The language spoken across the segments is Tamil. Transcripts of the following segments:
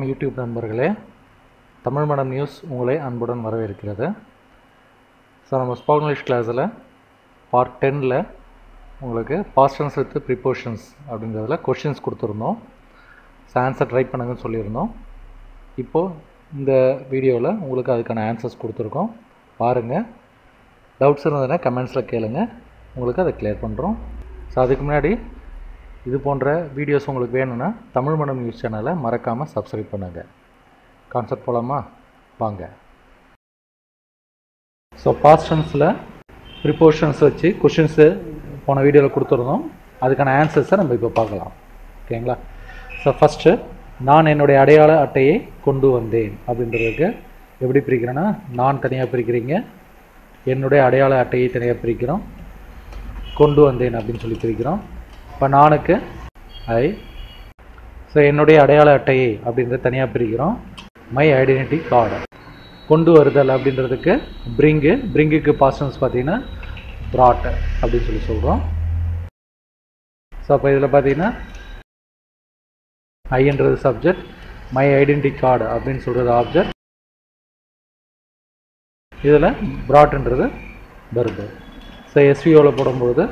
வணக்கம் யூடியூப் நண்பர்களே. தமிழ் மடம் நியூஸ் உங்களை அன்புடன் வரவேற்கிறது. ஸோ நம்ம ஸ்போக்கன் இங்கிலீஷ் கிளாஸில் பார்ட் 10ல் உங்களுக்கு பாஸ்ட் டென்ஸ் வித் ப்ரிப்போஷன்ஸ் அப்படிங்கிறதுல கொஷின்ஸ் கொடுத்துருந்தோம். ஸோ ஆன்சர் ட்ரை பண்ணுங்கன்னு சொல்லியிருந்தோம். இப்போது இந்த வீடியோவில் உங்களுக்கு அதுக்கான ஆன்சர்ஸ் கொடுத்துருக்கோம். பாருங்கள், டவுட்ஸ் இருந்ததுன்னா கமெண்ட்ஸில் கேளுங்க, உங்களுக்கு அதை கிளியர் பண்ணுறோம். ஸோ அதுக்கு முன்னாடி இது போன்ற வீடியோஸ் உங்களுக்கு வேணும்னா தமிழ் மடம் நியூஸ் சேனலை மறக்காமல் சப்ஸ்கிரைப் பண்ணுங்கள். கான்செப்ட் போகலாமா? வாங்க. ஸோ பாஸ்ட் டென்ஸில் ப்ரிப்போஷன்ஸ் வச்சு கொஷின்ஸு போன வீடியோவில் கொடுத்துருந்தோம். அதுக்கான ஆன்சர்ஸை நம்ம இப்போ பார்க்கலாம். ஓகேங்களா? ஸோ ஃபஸ்ட்டு, நான் என்னுடைய அடையாள அட்டையை கொண்டு வந்தேன் அப்படின்றதுக்கு எப்படி பிரிக்கிறேன்னா, நான் தனியாக பிரிக்கிறீங்க, என்னுடைய அடையாள அட்டையை தனியாக பிரிக்கிறோம், கொண்டு வந்தேன் அப்படின்னு சொல்லி பிரிக்கிறோம். இப்போ நானுக்கு ஐ, ஸோ என்னுடைய அடையாள அட்டையை அப்படின்றத தனியாக பிரிக்கிறோம். My identity card. கொண்டு வருதல் அப்படின்றதுக்கு பிரிங்குக்கு பாஸ்ட் டென்ஸ் பார்த்தீங்கன்னா brought அப்படின்னு சொல்லி சொல்கிறோம். ஸோ அப்போ இதில் பார்த்தீங்கன்னா ஐன்றது சப்ஜெக்ட், மை ஐடென்டிட்டி கார்டு அப்படின்னு சொல்கிறது ஆப்ஜெக்ட், இதில் brought-ன்றது verb. ஸோ எஸ்விஓவில் போடும்பொழுது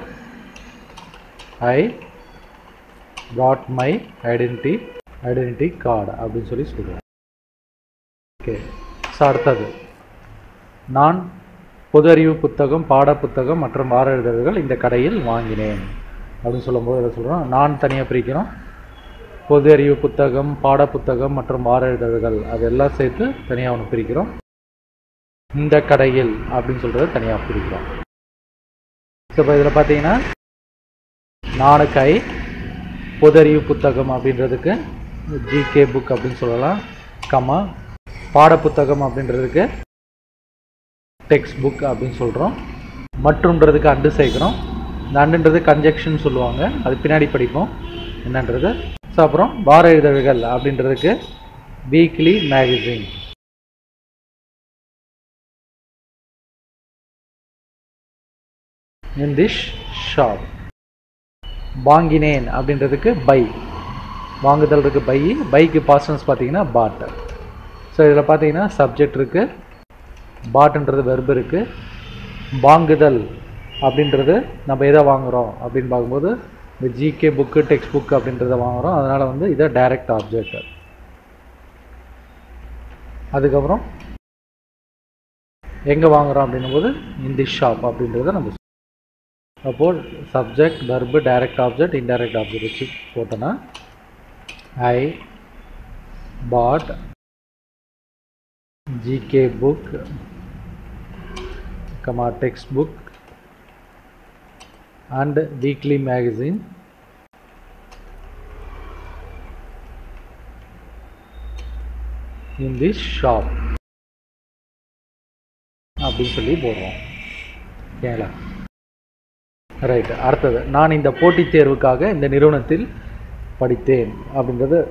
I brought my identity card அப்படின்னு சொல்லி சொல்கிறோம். ஓகே. ஸோ அடுத்தது, நான் பொது அறிவு புத்தகம், பாட புத்தகம் மற்றும் வார இதழ்கள் இந்த கடையில் வாங்கினேன் அப்படின்னு சொல்லும்போது என்ன சொல்கிறோம்? நான் தனியாக பிரிக்கிறோம், பொது அறிவு புத்தகம், பாட புத்தகம் மற்றும் வார இதழ்கள் அதெல்லாம் சேர்த்து தனியாக ஒன்று பிரிக்கிறோம். இந்த கடையில் அப்படின்னு சொல்கிறது தனியாக பிரிக்கிறோம். ஸோ இப்போ இதில் பார்த்தீங்கன்னா நானுக்கு ஐ, பொது அறிவு புத்தகம் அப்படின்றதுக்கு ஜிகே புக் அப்படின்னு சொல்லலாம், கமா பாட புத்தகம் அப்படின்றதுக்கு டெக்ஸ்ட் புக் அப்படின்னு சொல்கிறோம். மற்றும்ன்றதுக்கு அண்டு சேர்க்குறோம். இந்த அண்டுன்றது கன்ஜெக்ஷன் சொல்லுவாங்க, அது பின்னாடி படிப்போம் என்னன்றது. ஸோ அப்புறம் வார இதழ்கள் அப்படின்றதுக்கு weekly magazine. In this shop. வாங்கினேன் அப்படின்றதுக்கு பை, வாங்குதல் இருக்குது பை, பைக்கு பாஸ்ட் டென்ஸ் பார்த்தீங்கன்னா பாட். ஸோ இதில் பார்த்தீங்கன்னா சப்ஜெக்ட் இருக்குது, பாட்ன்றது வெர்பு இருக்குது. வாங்குதல் அப்படின்றது நம்ம எதை வாங்குகிறோம் அப்படின்னு பார்க்கும்போது இந்த ஜிகே புக்கு, டெக்ஸ்ட் புக்கு அப்படின்றத வாங்குகிறோம். அதனால் வந்து இதை டைரக்ட் ஆப்ஜெக்ட். அதுக்கப்புறம் எங்கே வாங்குகிறோம் அப்படின்னும் போது இன் தி ஷாப் அப்படின்றத நம்ம. அப்போது subject, verb, direct object, indirect object வச்சு போட்டோன்னா I bought GK book, comma text book and weekly magazine in this shop அப்படின்னு சொல்லி போடுறோம். ஓகேங்களா? ரைட். அடுத்தது, நான் இந்த போட்டித் தேர்வுக்காக இந்த நிறுவனத்தில் படித்தேன் அப்படின்றது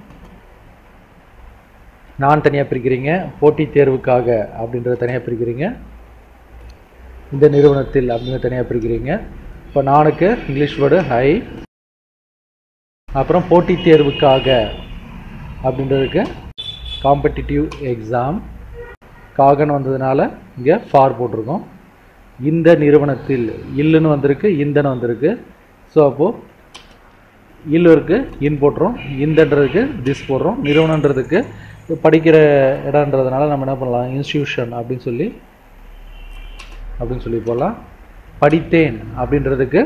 நான் தனியாக பிரிக்கிறீங்க, போட்டித் தேர்வுக்காக அப்படின்றத தனியாக பிரிக்கிறீங்க, இந்த நிறுவனத்தில் அப்படின்றத தனியாக பிரிக்கிறீங்க. இப்போ நானுக்கு இங்கிலீஷ் வேர்டு ஹை, அப்புறம் போட்டித் தேர்வுக்காக அப்படின்றதுக்கு காம்படிட்டிவ் எக்ஸாம், காகன்னு வந்ததுனால இங்கே ஃபார் போட்டிருக்கோம். இந்த நிறுவனத்தில் இல்லுன்னு வந்திருக்கு, இந்தன்னு வந்திருக்கு. ஸோ அப்போது இல்லுக்கு இன் போட்டுறோம், இந்தன்றதுக்கு திஸ் போடுறோம், நிறுவனன்றதுக்கு படிக்கிற இடன்றதுனால நம்ம என்ன பண்ணலாம், இன்ஸ்டியூஷன் அப்படின்னு சொல்லி போடலாம். படித்தேன் அப்படின்றதுக்கு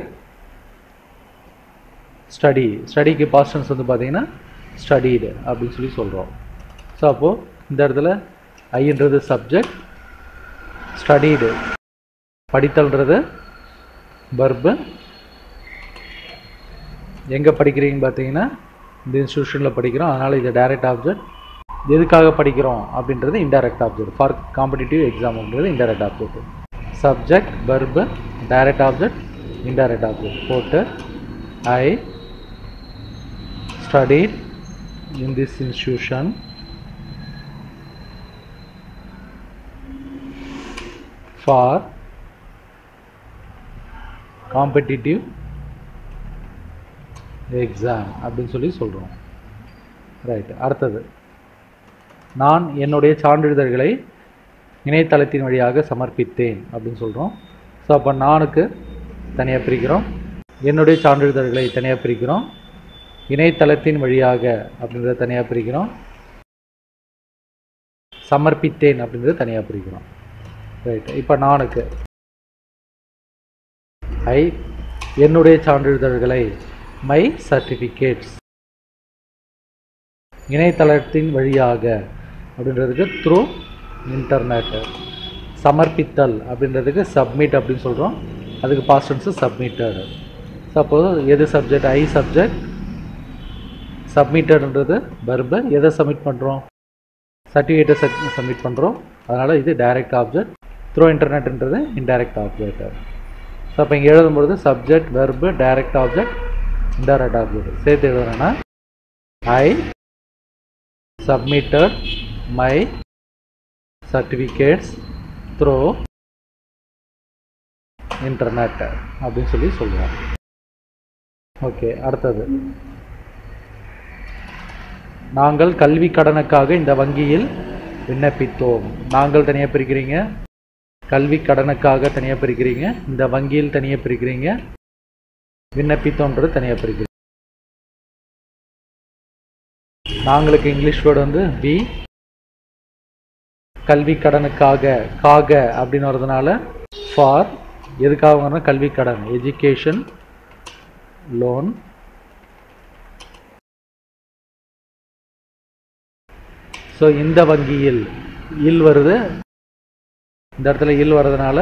ஸ்டடிக்கு பாஸ்ட் டென்ஸ் வந்து பார்த்தீங்கன்னா ஸ்டடீடு அப்படின்னு சொல்லி சொல்கிறோம். ஸோ அப்போது இந்த இடத்துல ஐன்றது சப்ஜெக்ட், ஸ்டடீடு படித்தல்ன்றது வெர்பு. எங்கே படிக்கிறீங்கன்னு பார்த்தீங்கன்னா இந்த இன்ஸ்டியூஷனில் படிக்கிறோம், அதனால் இது டைரக்ட் ஆப்ஜெக்ட். எதுக்காக படிக்கிறோம் அப்படின்றது இன்டைரக்ட் ஆப்ஜெக்ட். ஃபார் காம்படிட்டிவ் எக்ஸாம்ன்றது indirect object. Subject, verb, direct object, indirect object போட்டு I studied in this institution for competitive exam அப்படின்னு சொல்லி சொல்கிறோம். ரைட். அடுத்தது, நான் என்னுடைய சான்றிதழ்களை இணையதளத்தின் வழியாக சமர்ப்பித்தேன் அப்படின்னு சொல்கிறோம். ஸோ அப்போ நானுக்கு தனியாக பிரிக்கிறோம், என்னுடைய சான்றிதழ்களை தனியாக பிரிக்கிறோம், இணையதளத்தின் வழியாக அப்படின்றத தனியாக பிரிக்கிறோம், சமர்ப்பித்தேன் அப்படின்றத தனியாக பிரிக்கிறோம். ரைட். இப்போ நானுக்கு என்னுடைய சான்றிதழ்களை மை சர்டிஃபிகேட்ஸ் இணையதளத்தின் வழியாக அப்படின்றதுக்கு த்ரூ இன்டர்நெட், சமர்ப்பித்தல் அப்படின்றதுக்கு சப்மிட் அப்படின்னு சொல்கிறோம், அதுக்கு பாஸ்ட் டென்ஸ் சப்மிட்டட். சப்போஸ் எது சப்ஜெக்ட், ஐ சப்ஜெக்ட், சப்மிட்டட்ன்றது வெர்பு, எதை சப்மிட் பண்ணுறோம், சர்டிஃபிகேட்டை சப்மிட் பண்ணுறோம், அதனால் இது டைரக்ட் ஆப்ஜெக்ட், த்ரூ இன்டர்நெட்ன்றது இன்டைரக்ட் ஆப்ஜெக்ட். ஸோ அப்போ இங்கே எழுதும்பொழுது subject verb direct object indirect object சேர்த்து எழுதுனா ஐ submitted my certificates through internet அப்படின்னு சொல்லி சொல்லுவோம். ஓகே, அடுத்தது நாங்கள் கல்வி கடனுக்காக இந்த வங்கியில் விண்ணப்பித்தோம். நாங்கள் தனியாக பிரிக்கிறீங்க, கல்வி கடனுக்காக தனியாக பிரிக்கிறீங்க, இந்த வங்கியில் தனியாக பிரிக்கிறீங்க, விண்ணப்பித்தோன்றது தனியாக பிரிக்கிறீங்க. நாங்களுக்கு இங்கிலீஷ் வேர்டு வந்து வி, கல்வி கடனுக்காக காக அப்படின்னு வரதுனால ஃபார், எதுக்காக கல்வி கடன் எஜுகேஷன் லோன். ஸோ இந்த வங்கியில் இல் வருது, இந்த இடத்துல இல் வர்றதுனால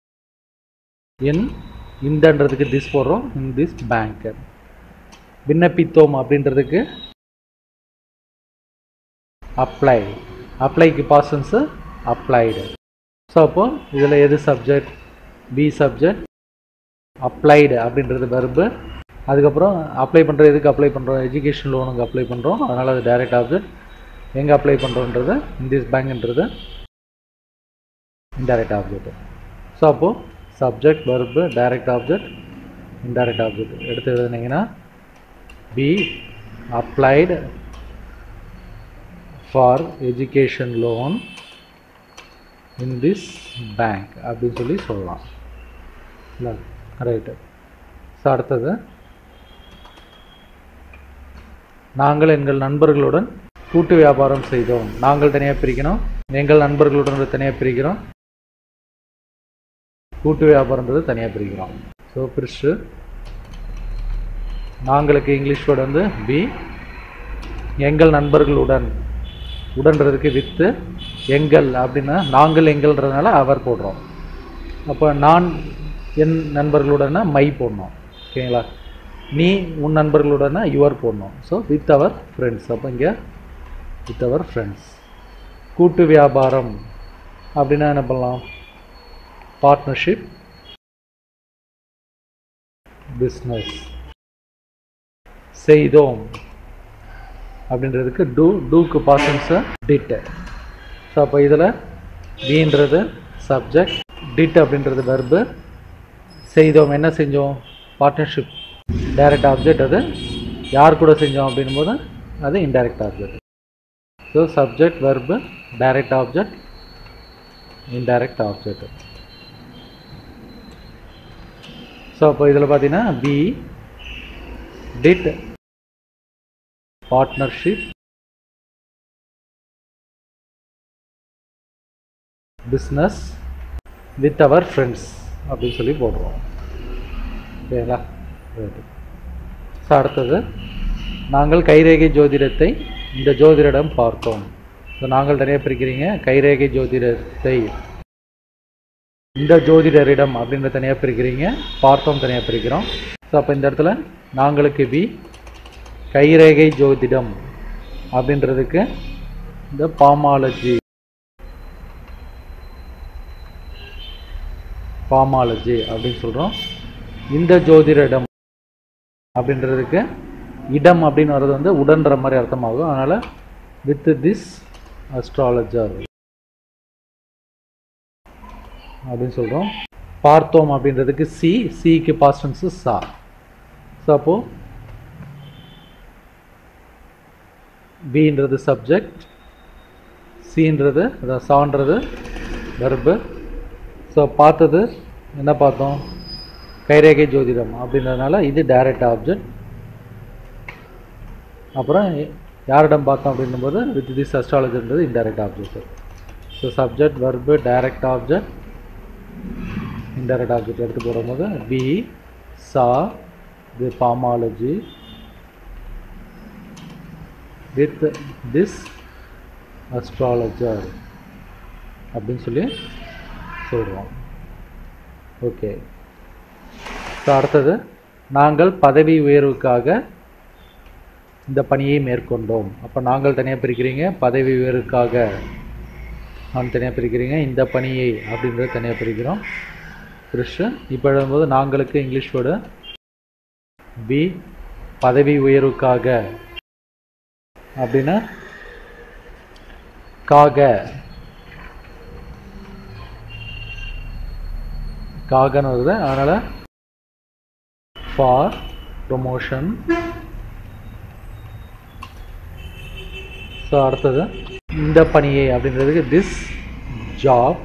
இந்தன்றதுக்கு திஸ் போடுறோம், இன் திஸ் பேங்க். விண்ணப்பித்தோம் அப்படின்றதுக்கு அப்ளை, அப்ளைக்கு பாஸ்டன்ஸு அப்ளைடு. ஸோ அப்போ இதில் எது சப்ஜெக்ட், பி சப்ஜெக்ட், அப்ளைடு அப்படின்றது வெர்பு, அதுக்கப்புறம் அப்ளை பண்ணுறது எதுக்கு அப்ளை பண்ணுறோம், எஜுகேஷன் லோனுக்கு அப்ளை பண்ணுறோம், அதனால் அது டைரக்ட் ஆப்ஜெக்ட். எங்கே அப்ளை பண்ணுறோன்றது இன் திஸ் பேங்க்ன்றது இன்டைரக்ட் ஆப்ஜெக்ட். ஸோ அப்போது subject verb direct object indirect object எடுத்து எழுதுனீங்கன்னா we applied for education loan in this bank அப்படின்னு சொல்லி சொல்லலாம். இல்லை, ரைட்டு. ஸோ அடுத்தது நாங்கள் எங்கள் நண்பர்களுடன் கூட்டு வியாபாரம் செய்தோம். நாங்கள் தனியாக பிரிக்கணும், எங்கள் நண்பர்களுடன் தனியாக பிரிக்கிறோம், கூட்டு வியாபாரன்றது தனியாக பிரிக்கிறோம். ஸோ பிரிச்சு நாங்களுக்கு இங்கிலீஷ் வேர்டு வந்து பி, எங்கள் நண்பர்களுடன், உடன்றதுக்கு வித்து, எங்கள் அப்படின்னா நாங்கள் எங்கள்ன்றதுனால அவர் போடுறோம். அப்போ நான் என் நண்பர்களுடனா மை போடணும். ஓகேங்களா, நீ உன் நண்பர்களுடனா யுவர் போடணும். ஸோ வித் அவர் ஃப்ரெண்ட்ஸ், அப்போ இங்கே வித் அவர் ஃப்ரெண்ட்ஸ். கூட்டு வியாபாரம் அப்படின்னா என்ன பண்ணலாம், பார்ட்னர்ஷிப், பிஸ்னஸ். செய்தோம் அப்படின்றதுக்கு டூக்கு பாஸ்டன்ஸு டிட். ஸோ அப்போ இதில் பீன்றது சப்ஜெக்ட், டிட் அப்படின்றது வெர்பு, செய்தோம் என்ன செஞ்சோம், பார்ட்னர்ஷிப் டைரக்ட் ஆப்ஜெக்ட், அது யார் கூட செஞ்சோம் அப்படின்னும் போது அது indirect object. So subject verb direct object indirect object. So அப்போ இதில் பார்த்தீங்கன்னா we did partnership, business with our friends அப்படின்னு சொல்லி போடுறோம். ஓகேங்களா, ஸோ அடுத்தது நாங்கள் கைரேகை ஜோதிடத்தை இந்த ஜோதிடரிடம் பார்த்தோம். ஸோ நாங்கள் தனியாக பிரிக்கிறீங்க, கைரேகை ஜோதிடத்தை இந்த ஜோதிடரிடம் அப்படின்ற தனியாக பிரிக்கிறீங்க, பார்த்தோம் தனியாக பிரிக்கிறோம். ஸோ அப்போ இந்த இடத்துல நாங்களுக்கு பி, கைரேகை ஜோதிடம் அப்படின்றதுக்கு இந்த பாமாலஜி அப்படின்னு சொல்கிறோம். இந்த ஜோதிடரிடம் அப்படின்றதுக்கு இடம் அப்படின்னு வர்றது வந்து உடன்ற மாதிரி அர்த்தமாகும், அதனால் வித் திஸ் அஸ்ட்ராலஜர் அப்படின்னு சொல்கிறோம். பார்த்தோம் அப்படின்றதுக்கு சி, சிக்கு பாஸ்ட் டென்ஸ் சா. ஸோ அப்போது பின்றது சப்ஜெக்ட், சீன்றது அதான் சான்றது வெர்பு. ஸோ பார்த்தது என்ன பார்த்தோம், கைரேகை ஜோதிடம் அப்படின்றதுனால இது டைரக்ட் ஆப்ஜெக்ட். அப்புறம் யாரிடம் பார்த்தோம் அப்படின்னும்போது வித் திஸ் அஸ்ட்ராலஜின்றது indirect object. So subject verb direct object. Indirect object எடுத்து போடும்போது we saw the palmology with this astrologer அப்படின்னு சொல்லி சொல்கிறோம். ஓகே. ஸோ அடுத்தது நாங்கள் பதவி உயர்வுக்காக இந்த பணியை மேற்கொண்டோம். அப்போ நாங்கள் தனியாக பிரிக்கிறீங்க, பதவி உயர்வுக்காக நான் தனியாக பிரிக்கிறீங்க, இந்த பணியை அப்படின்றது தனியாக பிரிக்கிறோம். பிரிச்சு இப்போ எழுதும்போது நாங்களுக்கு இங்கிலீஷ் வேர்டு பி பதவி உயர்வுக்காக அப்படின்னா காகன்னு வருது. அதனால் ஃபார் ப்ரொமோஷன். ஸோ அடுத்தது இந்த பணியை அப்படின்றதுக்கு திஸ் ஜாப்.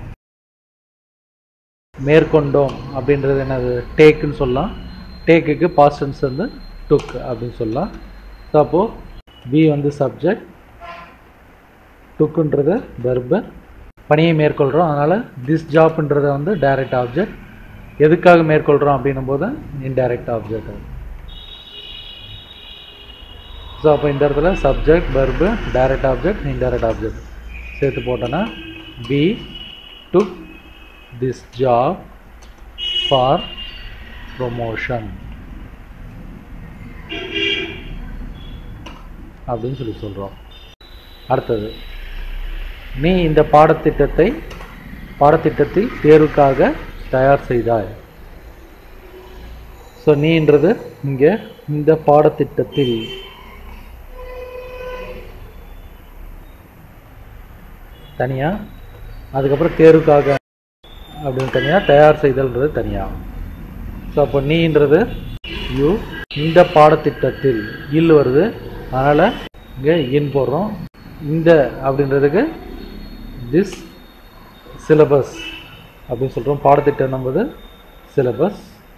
மேற்கொண்டோம் அப்படின்றது என்னது, டேக்குன்னு சொல்லலாம். டேக்குக்கு பாஸ்ட் டென்ஸ் வந்து டுக் அப்படின்னு சொல்லலாம். ஸோ அப்போது வி வந்து சப்ஜெக்ட், டுக்குன்றது வெர்பு, பணியை மேற்கொள்கிறோம். அதனால் திஸ் ஜாப்ன்றதை வந்து டைரக்ட் ஆப்ஜெக்ட். எதுக்காக மேற்கொள்கிறோம் அப்படின்னும் போது இன்டைரக்ட் ஆப்ஜெக்ட். ஸோ அப்போ இந்த இடத்துல subject verb direct object indirect object சேர்த்து போட்டோன்னா we took this job for promotion அப்படின்னு சொல்லி சொல்கிறோம். அடுத்தது நீ இந்த பாடத்திட்டத்தில் தேர்வுக்காக தயார் செய்தாய். ஸோ நீன்றது இங்கே இந்த பாடத்திட்டத்தில் தனியாக, அதுக்கப்புறம் தேர்வுக்காக அப்படின்னு தனியாக, தயார் செய்தல்ன்றது தனியாக. ஸோ அப்போ நீன்றது யூ, இந்த பாடத்திட்டத்தில் இல் வருது, அதனால் இங்கே இன் போடுறோம். இந்த அப்படின்றதுக்கு திஸ் சிலபஸ் அப்படின்னு சொல்கிறோம். பாடத்திட்டம் நம்பது சிலபஸ்.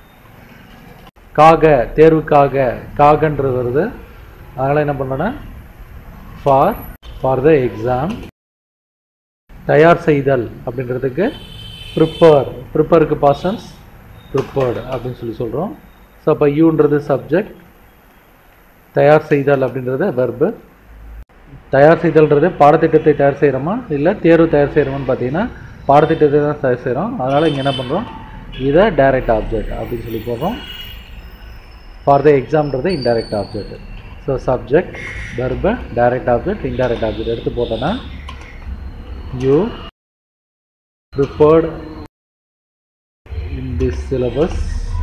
தேர்வுக்காக காகன்றது வருது, அதனால் என்ன பண்ணோன்னா ஃபார் த எக்ஸாம். தயார் செய்தல் அப்படின்றதுக்கு ப்ரிப்பேருக்கு பாஸ்ட் டென்ஸ் ப்ரிப்பேர்டு அப்படின்னு சொல்லி சொல்கிறோம். ஸோ அப்போ யூன்றது சப்ஜெக்ட், தயார் செய்தல் அப்படின்றது வெர்பு. தயார் செய்தல்ன்றது பாடத்திட்டத்தை தயார் செய்கிறோமா இல்லை தேர்வு தயார் செய்கிறோமான்னு பார்த்தீங்கன்னா பாடத்திட்டத்தை தான் தயார் செய்கிறோம். அதனால் இங்கே என்ன பண்ணுறோம், இதை டைரக்ட் ஆப்ஜெக்ட் அப்படின்னு சொல்லி போடுறோம். ஃபார் த எக்ஸாம்ன்றது indirect object. So subject verb direct object indirect object எடுத்து போட்டோன்னா you prepared in this syllabus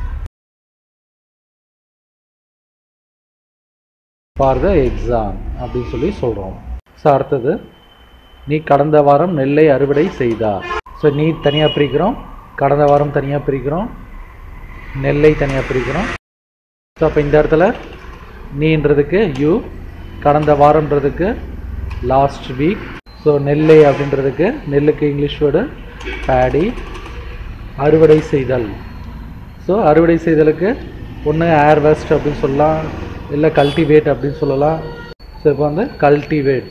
for the exam அப்படின்னு சொல்லி சொல்கிறோம். ஸோ அடுத்தது நீ கடந்த வாரம் நெல்லை அறுவடை செய்தார். ஸோ நீ தனியாக பிரிக்கிறோம், கடந்த வாரம் தனியாக பிரிக்கிறோம், நெல்லை தனியாக பிரிக்கிறோம். ஸோ அப்போ இந்த இடத்துல நீன்றதுக்கு யூ, கடந்த வாரம்ன்றதுக்கு லாஸ்ட் வீக். ஸோ நெல்லை அப்படின்றதுக்கு நெல்லுக்கு இங்கிலீஷ் வேர்டு பேடி. அறுவடை செய்தல், ஸோ அறுவடை செய்தலுக்கு ஒன்று ஏர்வெஸ்ட் அப்படின்னு சொல்லலாம், இல்லை கல்டிவேட் அப்படின்னு சொல்லலாம். ஸோ இப்போ வந்து கல்டிவேட்.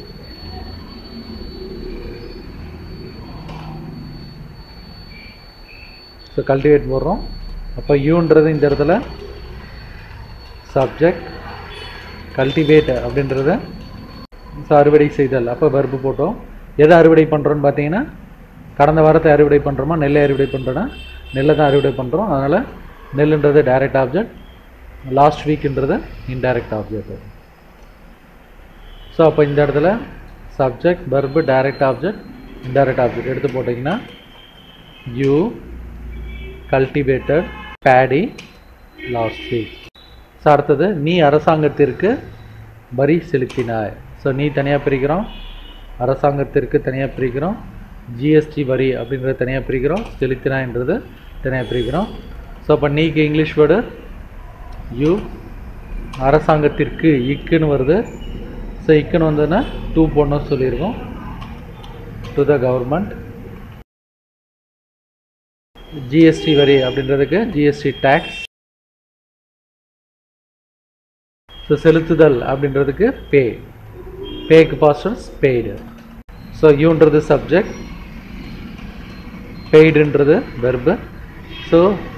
ஸோ கல்டிவேட் போடுறோம். அப்போ யூன்றது இந்த இடத்துல சப்ஜெக்ட், கல்டிவேட் அப்படின்றது ஸோ அறுவடை செய்தல். அப்போ வெர்பு போட்டோம். எதை அறுவடை பண்ணுறோன்னு பார்த்தீங்கன்னா கடந்த வாரத்தை அறுவடை பண்ணுறோமா, நெல்லை அறுவடை பண்ணுறோன்னா நெல்லை தான் அறுவடை பண்ணுறோம். அதனால் நெல்லுன்றது டைரக்ட் ஆப்ஜெக்ட், லாஸ்ட் வீக்ன்றது இன்டைரக்ட் ஆப்ஜெக்ட். ஸோ அப்போ இந்த இடத்துல subject verb direct object indirect object எடுத்து போட்டிங்கன்னா you cultivated paddy last week. So அடுத்தது நீ அரசாங்கத்திற்கு வரி செலுத்தினாய். ஸோ நீ தனியாக பிரிக்கிறோம், அரசாங்கத்திற்கு தனியாக பிரிக்கிறோம், ஜிஎஸ்டி வரி அப்படின்றத தனியாக பிரிக்கிறோம், செலுத்தினாய்ன்றது தனியாக பிரிக்கிறோம். ஸோ அப்போ நீக்கு இங்கிலீஷ் வேர்டு யூ, அரசாங்கத்திற்கு இக்குன்னு வருது. ஸோ இக்குன்னு வந்ததுன்னா டூ போடணும்னு சொல்லியிருக்கோம். To the government. ஜிஎஸ்டி வரி அப்படின்றதுக்கு ஜிஎஸ்டி டேக்ஸ். ஸோ செலுத்துதல் அப்படின்றதுக்கு பே. பேக்கு பாஸ்ட் டென்ஸ் பெய்டு. ஸோ யூன்றது சப்ஜெக்ட், பெய்டுன்றது வெர்பு. ஸோ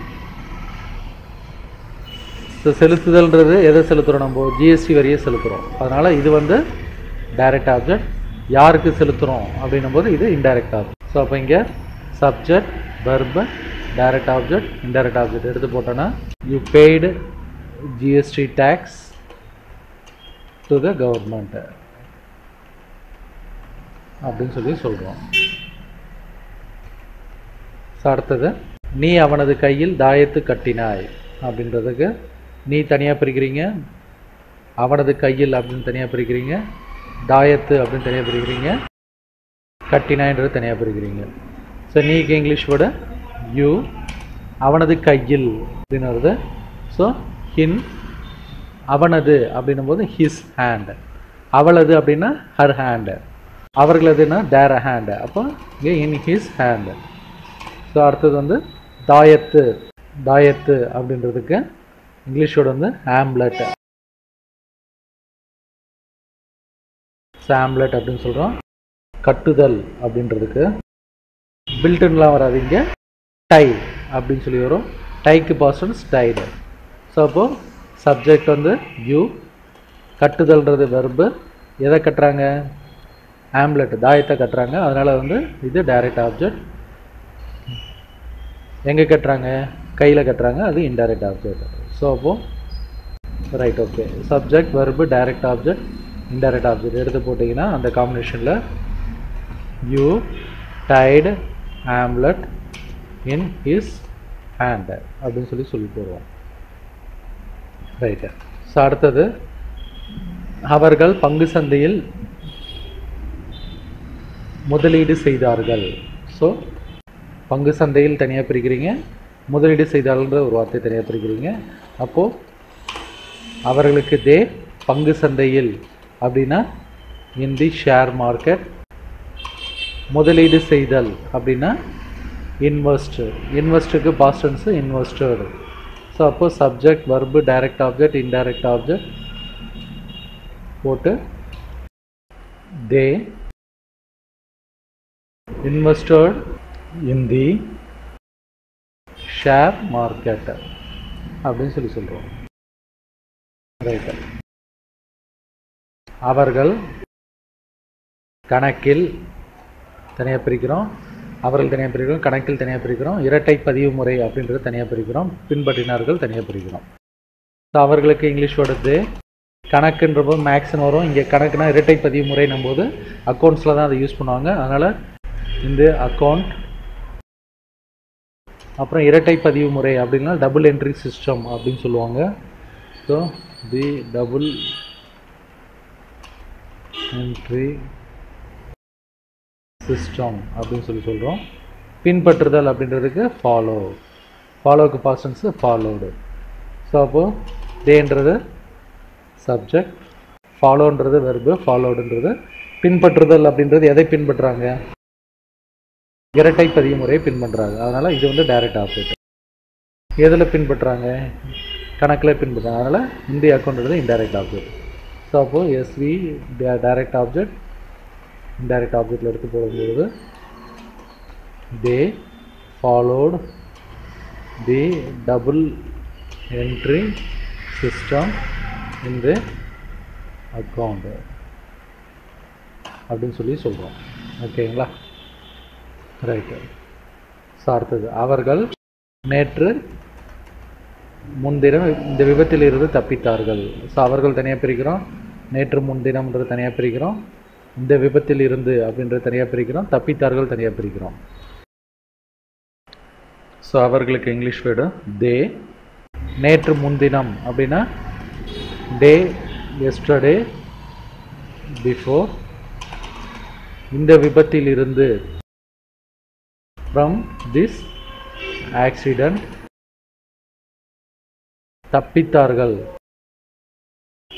செலுத்துதல்ன்றது எதை செலுத்துகிறோம், நம்ம ஜிஎஸ்டி வரியை செலுத்துகிறோம். அதனால் இது வந்து டைரக்ட் ஆப்ஜெக்ட். யாருக்கு செலுத்துகிறோம் அப்படின்னும் போது இது இன்டைரக்ட் ஆப்ஜெக்ட். ஸோ அப்போ இங்கே subject, verb, direct object, indirect object எடுத்து போட்டோன்னா you paid GST tax to the government அப்படின்னு சொல்லி சொல்கிறோம். ஸோ அடுத்தது, நீ அவனது கையில் தாயத்து கட்டினாய் அப்படின்றதுக்கு நீ தனியாக பிரிக்கிறீங்க, அவனது கையில் அப்படின்னு தனியாக பிரிக்கிறீங்க, தாயத்து அப்படின்னு தனியாக பிரிக்கிறீங்க, கட்டினாய்ன்றது தனியாக பிரிக்கிறீங்க. ஸோ நீக்கு இங்கிலீஷ் வேர்டு யூ, அவனது கையில் அப்படின்னு வருது. ஸோ ஹின், அவனது அப்படின்னும் போது ஹிஸ் ஹேண்ட், அவளது அப்படின்னா ஹர் ஹேண்டு, அவர்களதுன்னா தேர் ஹேண்டு. அப்போ இங்கே இன் ஹிஸ் ஹேண்டு. ஸோ அடுத்தது வந்து தாயத்து. தாயத்து அப்படின்றதுக்கு இங்கிலீஷோட வந்து ஆம்லெட். ஆம்லெட் அப்படின்னு சொல்கிறோம். கட்டுதல் அப்படின்றதுக்கு பில்டன்லாம் வராதிங்க, டை அப்படின்னு சொல்லி வரும். டைக்கு பாஸ்ட் டென்ஸ் டைடு. ஸோ அப்போது சப்ஜெக்ட் வந்து யூ, கட்டுதல்ன்றது வெர்பு. எதை கட்டுறாங்க, ஆம்லெட், தாயத்தை கட்டுறாங்க. அதனால் வந்து இது டைரக்ட் ஆப்ஜெக்ட். எங்கே கட்டுறாங்க, கையில் கட்டுறாங்க, அது இன்டைரக்ட் ஆப்ஜெக்ட். ஸோ அப்போது right, okay. Subject, verb, direct object, indirect object எடுத்து போட்டிங்கன்னா அந்த காம்பினேஷனில் you tied amulet in his hand அப்படின்னு சொல்லி போடுவோம். ரைட்டு. ஸோ அடுத்தது, அவர்கள் பங்கு சந்தையில் முதலீடு செய்தார்கள். ஸோ பங்கு சந்தையில் தனியாக பிரிக்கிறீங்க, முதலீடு செய்தார்கள்ன்ற ஒரு வார்த்தை தனியாக பிரிக்கிறீங்க. அப்போது அவர்களுக்கு தே பங்கு சந்தையில் அப்படின்னா இன் தி ஷேர் மார்க்கெட். முதலீடு செய்தல் அப்படின்னா இன்வெஸ்ட். இன்வெஸ்ட்டுக்கு பாஸ்ட் டென்ஸ் இன்வெஸ்டட். ஸோ அப்போது subject, verb, direct object, indirect object போட்டு they invested in the share market அப்படின்னு சொல்கிறோம். ரைட். அவர்கள் கணக்கில் தனியாக பிரிக்கிறோம், அவர்கள் தனியாக பிரிக்கிறோம், கணக்கில் தனியாக பிரிக்கிறோம், இரட்டை பதிவு முறை அப்படின்றது தனியாக பிரிக்கிறோம், பின்பற்றினார்கள் தனியாக பிரிக்கிறோம். ஸோ அவர்களுக்கு இங்கிலீஷ் வருது கணக்குன்றப்போ மேக்ஸ்னு வரும். இங்கே கணக்குனா இரட்டை பதிவு முறைன்னும் போது அக்கௌண்ட்ஸில் தான் அதை யூஸ் பண்ணுவாங்க. அதனால் இந்த அக்கௌண்ட், அப்புறம் இரட்டை பதிவு முறை அப்படின்னா டபுள் என்ட்ரி சிஸ்டம் அப்படின்னு சொல்லுவாங்க. So the double entry system அப்படின்னு சொல்கிறோம். பின்பற்றுதல் அப்படின்றதுக்கு ஃபாலோ. ஃபாலோவுக்கு பாஸ்ட் டென்ஸ் ஃபாலோடு. ஸோ அப்போது தேன்றது சப்ஜெக்ட், ஃபாலோன்றது வெர்பு, ஃபாலோடுன்றது பின்பற்றுதல் அப்படின்றது எதை பின்பற்றுறாங்க, இரட்டை பதிவு முறையை பின்பற்றுறாங்க. அதனால் இது வந்து டைரக்ட் ஆப்ஜெக்ட். எதில் பின்பற்றுறாங்க, கணக்கில் பின்பற்றுறாங்க. அதனால் இந்த அக்கௌண்ட்ன்றது இன்டைரக்ட் ஆப்ஜெக்ட். ஸோ அப்போது எஸ்வி டைரக்ட் ஆப்ஜெக்ட், இன்டைரக்ட் ஆப்ஜெக்டில் எடுத்து போடும்போது they followed the double entry system in the account அப்படின்னு சொல்கிறோம். ஓகேங்களா? ரைட்டு. ஸோ அடுத்தது, அவர்கள் நேற்று முன்தினம் இந்த விபத்தில் இருந்து தப்பித்தார்கள். ஸோ அவர்கள் தனியாக பிரிக்கிறோம், நேற்று முன்தினம்ன்றது தனியாக பிரிக்கிறோம், இந்த விபத்தில் இருந்து அப்படின்றது தனியாக பிரிக்கிறோம், தப்பித்தார்கள் தனியாக பிரிக்கிறோம். ஸோ அவர்களுக்கு இங்கிலீஷ் வேர்டு தே. நேற்று முன்தினம் அப்படின்னா டே, எஸ்டர்டே, பிஃபோர். இந்த விபத்தில் இருந்து from this accident. தப்பித்தார்கள்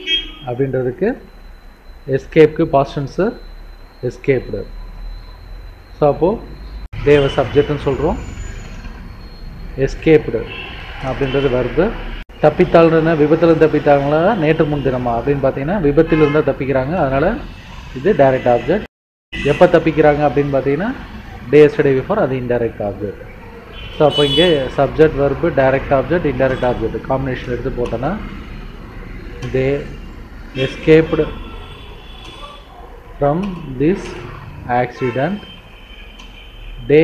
அப்படின்றதுக்கு எஸ்கேப்க்கு பாஸ்ட் டென்ஸ் எஸ்கேப்டு. ஸோ அப்போது தேவ சப்ஜெக்ட்னு சொல்கிறோம். எஸ்கேப்டு அப்படின்றது வெர்பு. தப்பித்தாள்னா விபத்தில் தப்பித்தாங்களா நேற்று முன்தினமா அப்படின்னு பார்த்தீங்கன்னா விபத்தில் இருந்தால் தப்பிக்கிறாங்க, அதனால் இது டைரக்ட் ஆப்ஜெக்ட். எப்போ தப்பிக்கிறாங்க அப்படின்னு பார்த்தீங்கன்னா டே எஸ்டர்டே பிஃபோர், அது இன்டைரக்ட் ஆப்ஜெக்ட். ஸோ அப்போ இங்கே subject verb direct object indirect object combination எடுத்து போட்டோன்னா they escaped from this accident day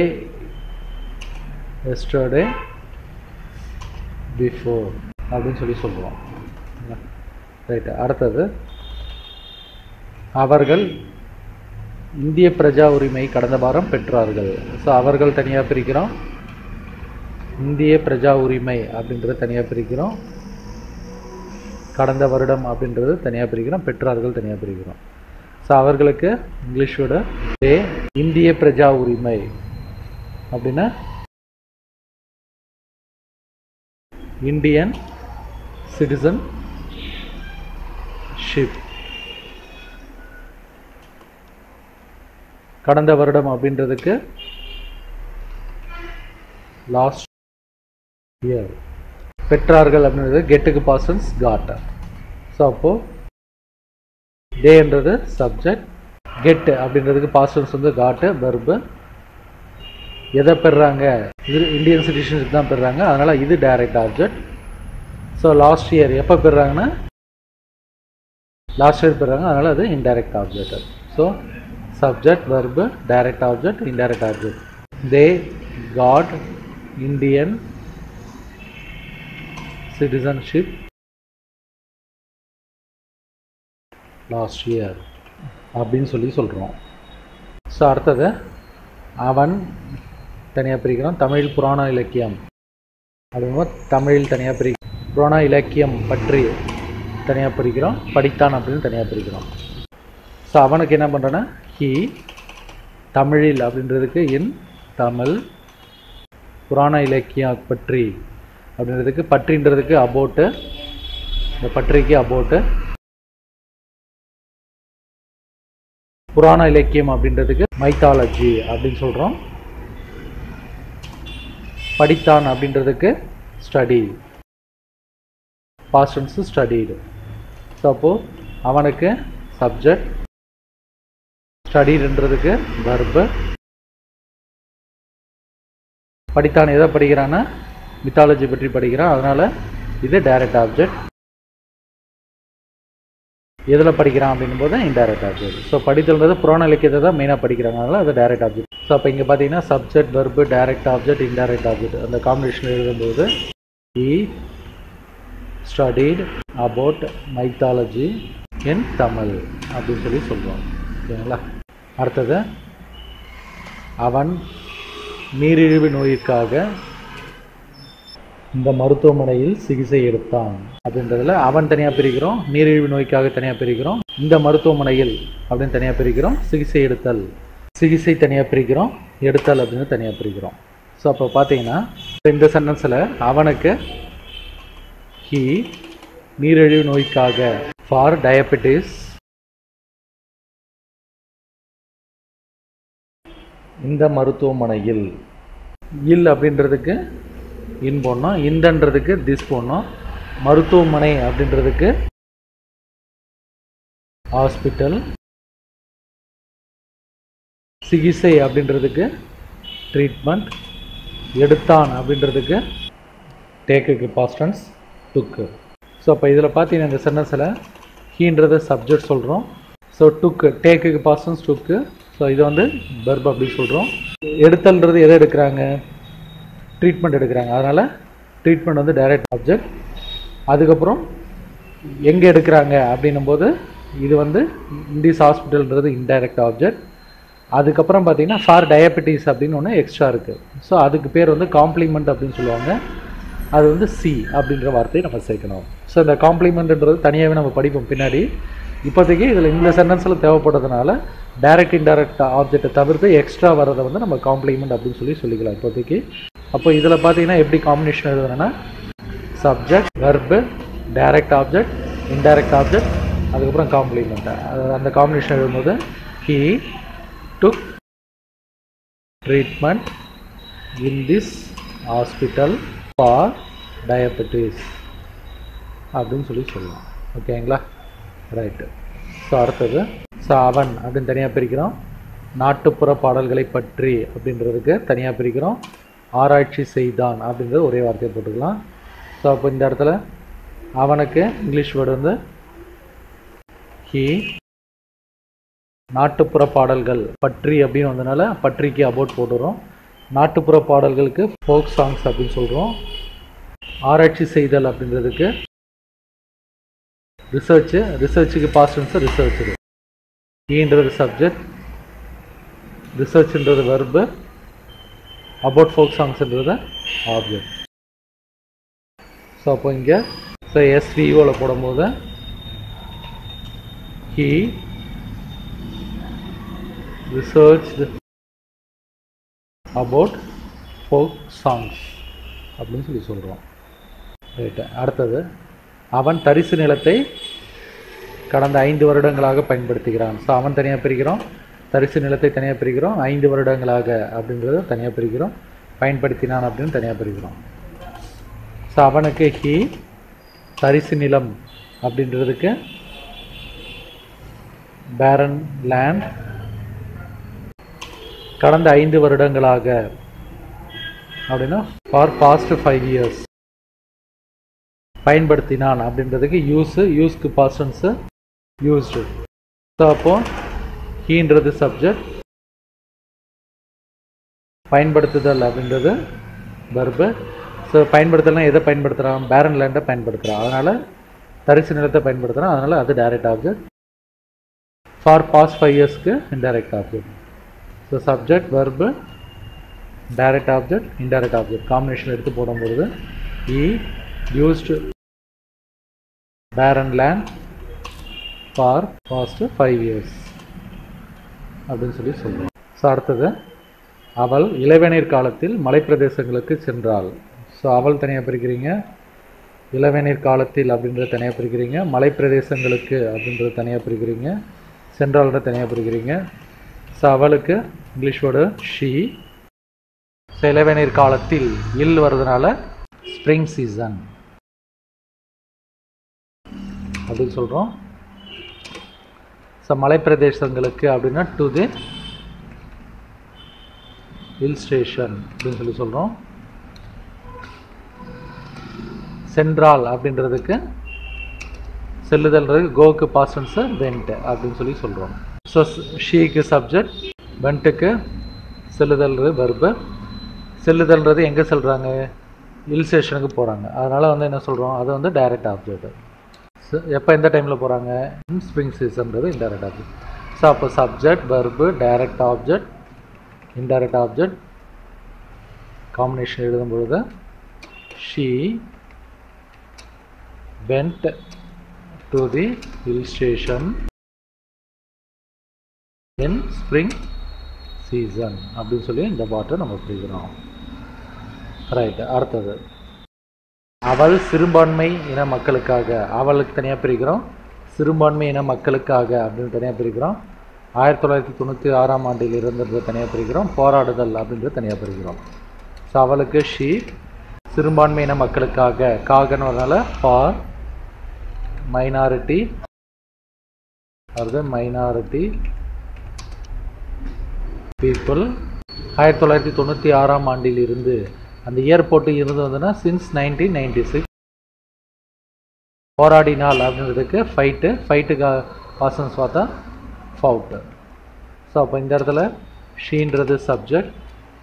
yesterday before அப்படின்னு சொல்லி சொல்லுவோம். ரைட்டு. அடுத்தது அவர்கள் இந்திய பிரஜா உரிமை கடந்த வாரம் பெற்றார்கள். ஸோ அவர்கள் தனியாக பிரிக்கிறோம், இந்திய பிரஜா உரிமை அப்படின்றது தனியாக பிரிக்கிறோம், கடந்த வருடம் அப்படின்றது தனியாக பிரிக்கிறோம், பெற்றார்கள் தனியாக பிரிக்கிறோம். ஸோ அவர்களுக்கு இங்கிலீஷோட இந்திய பிரஜா உரிமை அப்படின்னா இந்தியன் சிட்டிசன்ஷிப். கடந்த வருடம் அப்படின்றதுக்கு லாஸ்ட் இயர். பெற்றார்கள் அப்படின்றது கெட்டுக்கு பாசன்ஸ் காட். ஸோ அப்போது டேன்றது சப்ஜெக்ட், கெட் அப்படின்றதுக்கு பாசன்ஸ் வந்து காட்டு வெர்பு. எதை பெறுறாங்க? இது இந்தியன் சிட்டிசன்ஷிப் தான் பெறுறாங்க, அதனால் இது direct object. So last year எப்போ பெறுறாங்கன்னா லாஸ்ட் இயர் பெறுறாங்க, அதனால் அது indirect object. So subject verb direct object indirect object. They got Indian citizenship last year அப்படின்னு சொல்லி சொல்கிறோம். ஸோ அடுத்தது அவன் தனியாக பிரிக்கிறோம். தமிழ் புராண இலக்கியம் அப்படிங்கும்போது தமிழில் தனியாக புராண இலக்கியம் பற்றி தனியாக பிரிக்கிறோம், படித்தான் அப்படின்னு தனியாக பிரிக்கிறோம். ஸோ அவனுக்கு என்ன பண்ணுறோன்னா ஹி, தமிழில் அப்படின்றதுக்கு இன் தமிழ், புராண இலக்கியம் பற்றி அப்படின்றதுக்கு பற்றின்றதுக்கு அபோட்டு, இந்த பற்றிக்கு அபோட்டு, புராண இலக்கியம் அப்படின்றதுக்கு மைத்தாலஜி அப்படின்னு சொல்கிறோம், படித்தான் அப்படின்றதுக்கு study, past tense studied. So அப்போது அவனுக்கு சப்ஜெக்ட், ஸ்டடீடுன்றதுக்கு வெர்பு, படித்தான் எதை படிக்கிறான்னா மித்தாலஜி பற்றி படிக்கிறான், அதனால் இது டைரக்ட் ஆப்ஜெக்ட். எதில் படிக்கிறான் அப்படின்னும் போது இன்டைரக்ட் ஆப்ஜெக்ட். ஸோ படித்தல்ன்றது புராண இலக்கியத்தை தான் மெயினாக படிக்கிறாங்க, அதனால் அது டைரக்ட் ஆப்ஜெக்ட். ஸோ அப்போ இங்கே பார்த்தீங்கன்னா subject verb direct object indirect object அந்த காம்பினேஷன் எழுதும்போது he studied about mythology in Tamil அப்படின்னு சொல்லி சொல்லுவோம். ஓகேங்களா? அடுத்தது அவன் நீரிழிவு நோய்க்காக இந்த மருத்துவமனையில் சிகிச்சை எடுத்தான் அப்படின்றதுல அவன் தனியாக பிரிக்கிறோம், நீரிழிவு நோய்க்காக தனியாக பிரிக்கிறோம், இந்த மருத்துவமனையில் அப்படின்னு தனியாக பிரிக்கிறோம், சிகிச்சை எடுத்தல், சிகிச்சை தனியாக பிரிக்கிறோம், எடுத்தல் அப்படின்னு தனியாக பிரிக்கிறோம். ஸோ அப்போ பார்த்தீங்கன்னா இந்த சென்டென்ஸில் அவனுக்கு ஹி நீரிழிவு நோய்க்காக, ஃபார் டயபெட்டிஸ் இந்த மருத்துவமனையில், இல் அப்படின்றதுக்கு இன் போடணும், இந்தன்றதுக்கு திஸ் போடணும், மருத்துவமனை அப்படின்றதுக்கு ஹாஸ்பிட்டல், சிகிச்சை அப்படின்றதுக்கு ட்ரீட்மெண்ட், எடுத்தான் அப்படின்றதுக்கு டேக்குக்கு பாஸ்ட் டென்ஸ் டுக்கு. ஸோ அப்போ இதில் பார்த்தீங்கன்னா இந்த சென்டென்ஸில் ஹீன்றது சப்ஜெக்ட் சொல்கிறோம், ஸோ டுக்கு டேக்குக்கு பாஸ்ட் டென்ஸ் டுக்கு. ஸோ இதை வந்து வெர்ப் அப்படின்னு சொல்கிறோம். எடுத்தல்ன்றது எதை எடுக்கிறாங்க? ட்ரீட்மெண்ட் எடுக்கிறாங்க, அதனால் ட்ரீட்மெண்ட் வந்து டைரக்ட் ஆப்ஜெக்ட். அதுக்கப்புறம் எங்கே எடுக்கிறாங்க அப்படின்னும் போது இது வந்து இந்திஸ் ஹாஸ்பிட்டல்ன்றது இன்டைரக்ட் ஆப்ஜெக்ட். அதுக்கப்புறம் பார்த்தீங்கன்னா ஃபார் டயபெட்டிஸ் அப்படின்னு ஒன்று எக்ஸ்ட்ரா இருக்குது. ஸோ அதுக்கு பேர் வந்து காம்ப்ளிமெண்ட் அப்படின்னு சொல்லுவாங்க, அது வந்து சி அப்படின்ற வார்த்தையை நம்ம சேர்க்கணும். ஸோ இந்த காம்ப்ளிமெண்ட்ன்றது தனியாகவே நம்ம படிப்போம் பின்னாடி. இப்போதைக்கு இதில் இந்த சென்டென்ஸில் தேவைப்படுறதுனால டைரக்ட் இன்டைரக்ட் ஆப்ஜெக்டை தவிர்த்து எக்ஸ்ட்ரா வரதை வந்து நம்ம காம்ப்ளிமெண்ட் அப்படின்னு சொல்லிக்கலாம் இப்போதைக்கு. அப்போ இதில் பார்த்தீங்கன்னா எப்படி காம்பினேஷன் எழுதுனா subject verb direct object indirect object அதுக்கப்புறம் காம்ப்ளிமெண்ட், அந்த காம்பினேஷன் எழுதும்போது he took treatment in this hospital for diabetes அப்படின்னு சொல்லலாம். ஓகேங்களா? ரைட்டு. ஸோ அடுத்தது அவன் அப்படின்னு தனியாக பிரிக்கிறோம். நாட்டுப்புற பாடல்களை பற்றி அப்படின்றதுக்கு தனியாக பிரிக்கிறோம். ஆராய்ச்சி செய்தான் அப்படின்றது ஒரே வார்த்தையை போட்டுக்கலாம். ஸோ அப்போ இந்த இடத்துல அவனுக்கு இங்கிலீஷ் வேர்டு வந்து ஹீ. நாட்டுப்புற பாடல்கள் பற்றி அப்படின்னு வந்ததுனால பற்றிக்கு அபவுட் போட்டுறோம். நாட்டுப்புற பாடல்களுக்கு ஃபோக் சாங்ஸ் அப்படின்னு சொல்கிறோம். ஆராய்ச்சி செய்தல் அப்படின்றதுக்கு ரிசர்ச்சுக்கு பாஸ்ட் டென்ஸ் ரிசர்ச். ஈன்றது சப்ஜெக்ட், ரிசர்ச்ன்றது வெர்பு, அபவுட் ஃபோக் சாங்ஸ்ன்றது ஆப்ஜெக்ட். ஸோ அப்போ இங்கே எஸ்விஓவில் போடும்போது he researched about folk songs அப்படின்னு சொல்கிறோம். ரைட்டு. அடுத்தது அவன் தரிசு நிலத்தை கடந்த 5 வருடங்களாக பயன்படுத்துகிறான். ஸோ அவன் தனியாக பிரிக்கிறோம், தரிசு நிலத்தை தனியாக பிரிக்கிறோம், 5 வருடங்களாக அப்படின்றத தனியாக பிரிக்கிறோம், பயன்படுத்தினான் அப்படின்னு தனியாக பிரிக்கிறோம். ஸோ அவனுக்கு ஹீ, தரிசு நிலம் அப்படின்றதுக்கு பேரன் லேண்ட், கடந்த 5 வருடங்களாக அப்படின்னா ஃபார் பாஸ்ட் 5 years. பயன்படுத்தினான் அப்படின்றதுக்கு யூஸ்க்கு பாஸ்ட் டென்ஸ் யூஸ்டு. ஸோ அப்போ ஹீன்றது சப்ஜெக்ட், பயன்படுத்துதல் அப்படின்றது வெர்பு. ஸோ பயன்படுத்தலாம் எதை பயன்படுத்துகிறான்? பேரன் லேண்டை பயன்படுத்துகிறான், அதனால் தரிசு நிலத்தை பயன்படுத்துகிறான், அதனால் அது டைரக்ட் ஆப்ஜெக்ட். ஃபார் பாஸ்ட் 5 yearsக்கு indirect object. So subject verb direct object indirect object combination எடுத்து போடும்பொழுது he used barren land for past 5 years அப்படின்னு சொல்கிறோம். ஸோ அடுத்தது அவள் இளவேநீர் காலத்தில் மலைப்பிரதேசங்களுக்கு சென்றாள். ஸோ அவள் தனியாக பிரிக்கிறீங்க, இளவேநீர் காலத்தில் அப்படின்றத தனியாக பிரிக்கிறீங்க, மலைப்பிரதேசங்களுக்கு அப்படின்றத தனியாக பிரிக்கிறீங்க, சென்றாள்ன்ற தனியாக பிரிக்கிறீங்க. ஸோ அவளுக்கு இங்கிலீஷ் வேர்டு ஷீ. ஸோ இளவேநீர் காலத்தில் இல் வர்றதுனால ஸ்ப்ரிங் சீசன் அப்படின்னு சொல்கிறோம். ஸோ மலைப்பிரதேசங்களுக்கு அப்படின்னா டு தி ஹில் ஸ்டேஷன் அப்படின்னு சொல்கிறோம். சென்றால் அப்படின்றதுக்கு செல்லுதல்ன்றது கோக்கு பாஸ்ட் டென்ஸ் வெண்ட் அப்படின்னு சொல்கிறோம். ஸோ ஷீக்கு சப்ஜெக்ட், வெண்ட்டுக்கு செல்லுதல்ன்றது வெர்பு. செல்லுதல்ன்றது எங்கே செல்கிறாங்க? ஹில் ஸ்டேஷனுக்கு போகிறாங்க, அதனால் வந்து என்ன சொல்கிறோம்? அது வந்து டைரக்ட் ஆப்ஜெக்ட். எப்போ எந்த டைமில் போகிறாங்க? இன் ஸ்ப்ரிங் சீசன்றது இன்டைரக்ட் ஆப்ஜெக்ட். ஸோ அப்போ subject verb direct object indirect object combination எழுதும் பொழுது she went to the hill station in spring season அப்படின்னு சொல்லி இந்த பாட்டை நம்ம பிரிக்கிறோம். ரைட்டு. அடுத்தது அவள் சிறுபான்மை இன மக்களுக்காக, அவளுக்கு தனியாக பிரிக்கிறோம், சிறுபான்மை இன மக்களுக்காக அப்படின்னு தனியாக பிரிக்கிறோம். 1996ஆம் ஆண்டில் இருந்தது தனியாக பிரிக்கிறோம், போராடுதல் அப்படின்றது தனியாக பிரிக்கிறோம். ஸோ அவளுக்கு ஷீ, சிறுபான்மை இன மக்களுக்காக காகன்னு வரனால ஃபார் மைனாரிட்டி மைனாரிட்டி பீப்புள். 1996ஆம் ஆண்டில் இருந்து அந்த இயர் போட்டு இருந்து வந்ததுன்னா சின்ஸ் 1996. போராடினால் அப்படின்றதுக்கு ஃபைட்டுக்கு பாசன்ஸ் பார்த்தா ஃபவுட். ஸோ அப்போ இந்த இடத்துல ஷீன்றது சப்ஜெக்ட்,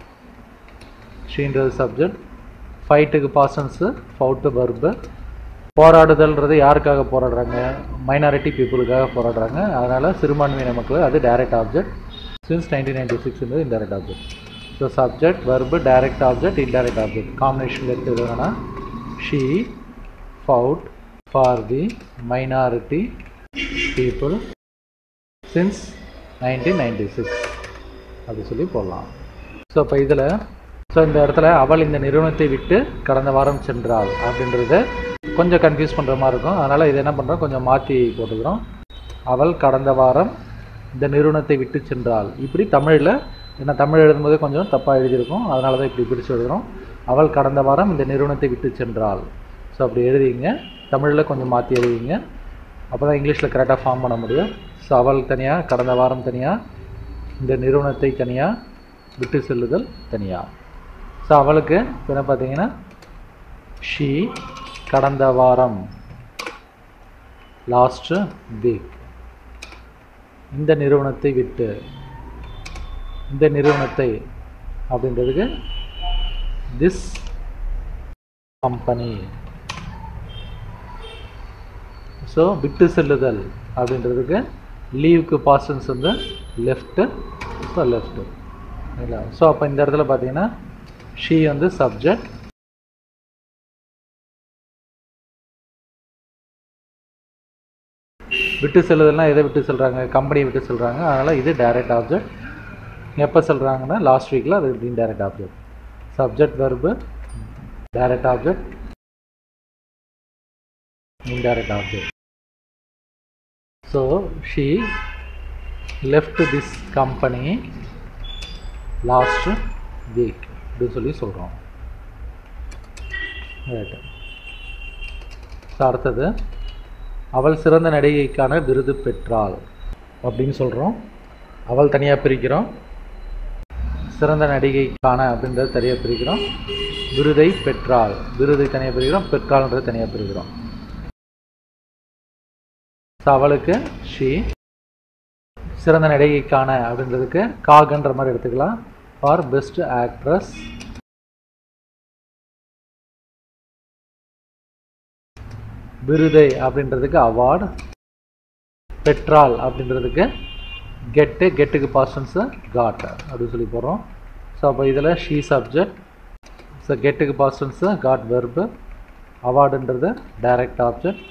ஃபைட்டுக்கு பாசன்ஸு ஃபவுட்டு வெர்பு. போராடுதல்ன்றது யாருக்காக போராடுறாங்க? மைனாரிட்டி பீப்புளுக்காக போராடுறாங்க, அதனால் சிறுபான்மையின மக்கள் அது direct object. Since 1996 indirect object. So subject verb direct object indirect object combination எடுத்து எழுதுனா she fought for the minority people since 1996 அப்படி சொல்லி போடலாம். ஸோ இப்போ இதில் இந்த இடத்துல அவள் இந்த நிறுவனத்தை விட்டு கடந்த வாரம் சென்றாள் அப்படின்றது கொஞ்சம் கன்ஃபியூஸ் பண்ணுற மாதிரி இருக்கும், அதனால் இது என்ன பண்ணுறோம், கொஞ்சம் மாற்றி போட்டுக்கிறோம். அவள் கடந்த வாரம் இந்த நிறுவனத்தை விட்டு சென்றாள். இப்படி தமிழில் ஏன்னா தமிழ் எழுதும்போது கொஞ்சம் தப்பாக எழுதியிருக்கும், அதனால தான் இப்படி பிரித்து எழுதுகிறோம். அவள் கடந்த வாரம் இந்த நிறுவனத்தை விட்டு சென்றாள். ஸோ அப்படி எழுதிங்க, தமிழில் கொஞ்சம் மாற்றி எழுதிங்க, அப்போ தான் இங்கிலீஷில் கரெக்டாக ஃபார்ம் பண்ண முடியும். ஸோ அவள் தனியாக, கடந்த வாரம் தனியாக, இந்த நிறுவனத்தை தனியாக, விட்டு செல்லுதல் தனியாக. ஸோ அவளுக்கு என்ன பார்த்தீங்கன்னா ஷீ கடந்த வாரம் லாஸ்ட் வீக் இந்த நிறுவனத்தை விட்டு, இந்த நிறுவனத்தை அப்படின்றதுக்கு திஸ் கம்பெனி. ஸோ விட்டு செல்லுதல் அப்படின்றதுக்கு லீவுக்கு பாஸ்ட் டென்ஸ் வந்து லெஃப்ட்டு. ஸோ லெஃப்ட்டு இல்லைங்களா. ஸோ அப்போ இந்த இடத்துல பார்த்தீங்கன்னா ஷீ வந்து சப்ஜெக்ட், விட்டு செல்லுதல்னா எதை விட்டு செல்கிறாங்க, கம்பெனியை விட்டு செல்கிறாங்க, அதனால் இது டைரக்ட் ஆப்ஜெக்ட். எப்போ சொல்கிறாங்கன்னா லாஸ்ட் வீக்கில் அது indirect object. Subject verb direct object, indirect object. So she left this company last week அப்படின்னு சொல்லி சொல்கிறோம். ரைட்டு. ஸோ அடுத்தது அவள் சிறந்த நடிகைக்கான விருது பெற்றாள் அப்படின்னு சொல்கிறோம். அவள் தனியாக பிரிக்கிறோம், சிறந்த நடிகைக்கான அப்படின்றது தனியாக பிரிக்கிறோம், விருதை பெற்றாள், விருதை தனியாக பிரிக்கிறோம், பெற்றாள்ன்றது தனியாக பிரிக்கிறோம். ஸோ அவளுக்கு ஷீ, சிறந்த நடிகைக்கான அப்படின்றதுக்கு காகன்ற மாதிரி எடுத்துக்கலாம், ஃபார் பெஸ்ட் ஆக்ட்ரஸ். விருதை அப்படின்றதுக்கு அவார்டு, பெற்றாள் அப்படின்றதுக்கு கெட்டு, கெட்டுக்கு பாஸ்டன்ஸு காட் அப்படின்னு சொல்லி போகிறோம். ஸோ அப்போ இதில் ஷீ சப்ஜெக்ட், ஸோ கெட்டுக்கு பாஸ்டன்ஸு காட் வெர்பு, அவார்டுன்றது direct object,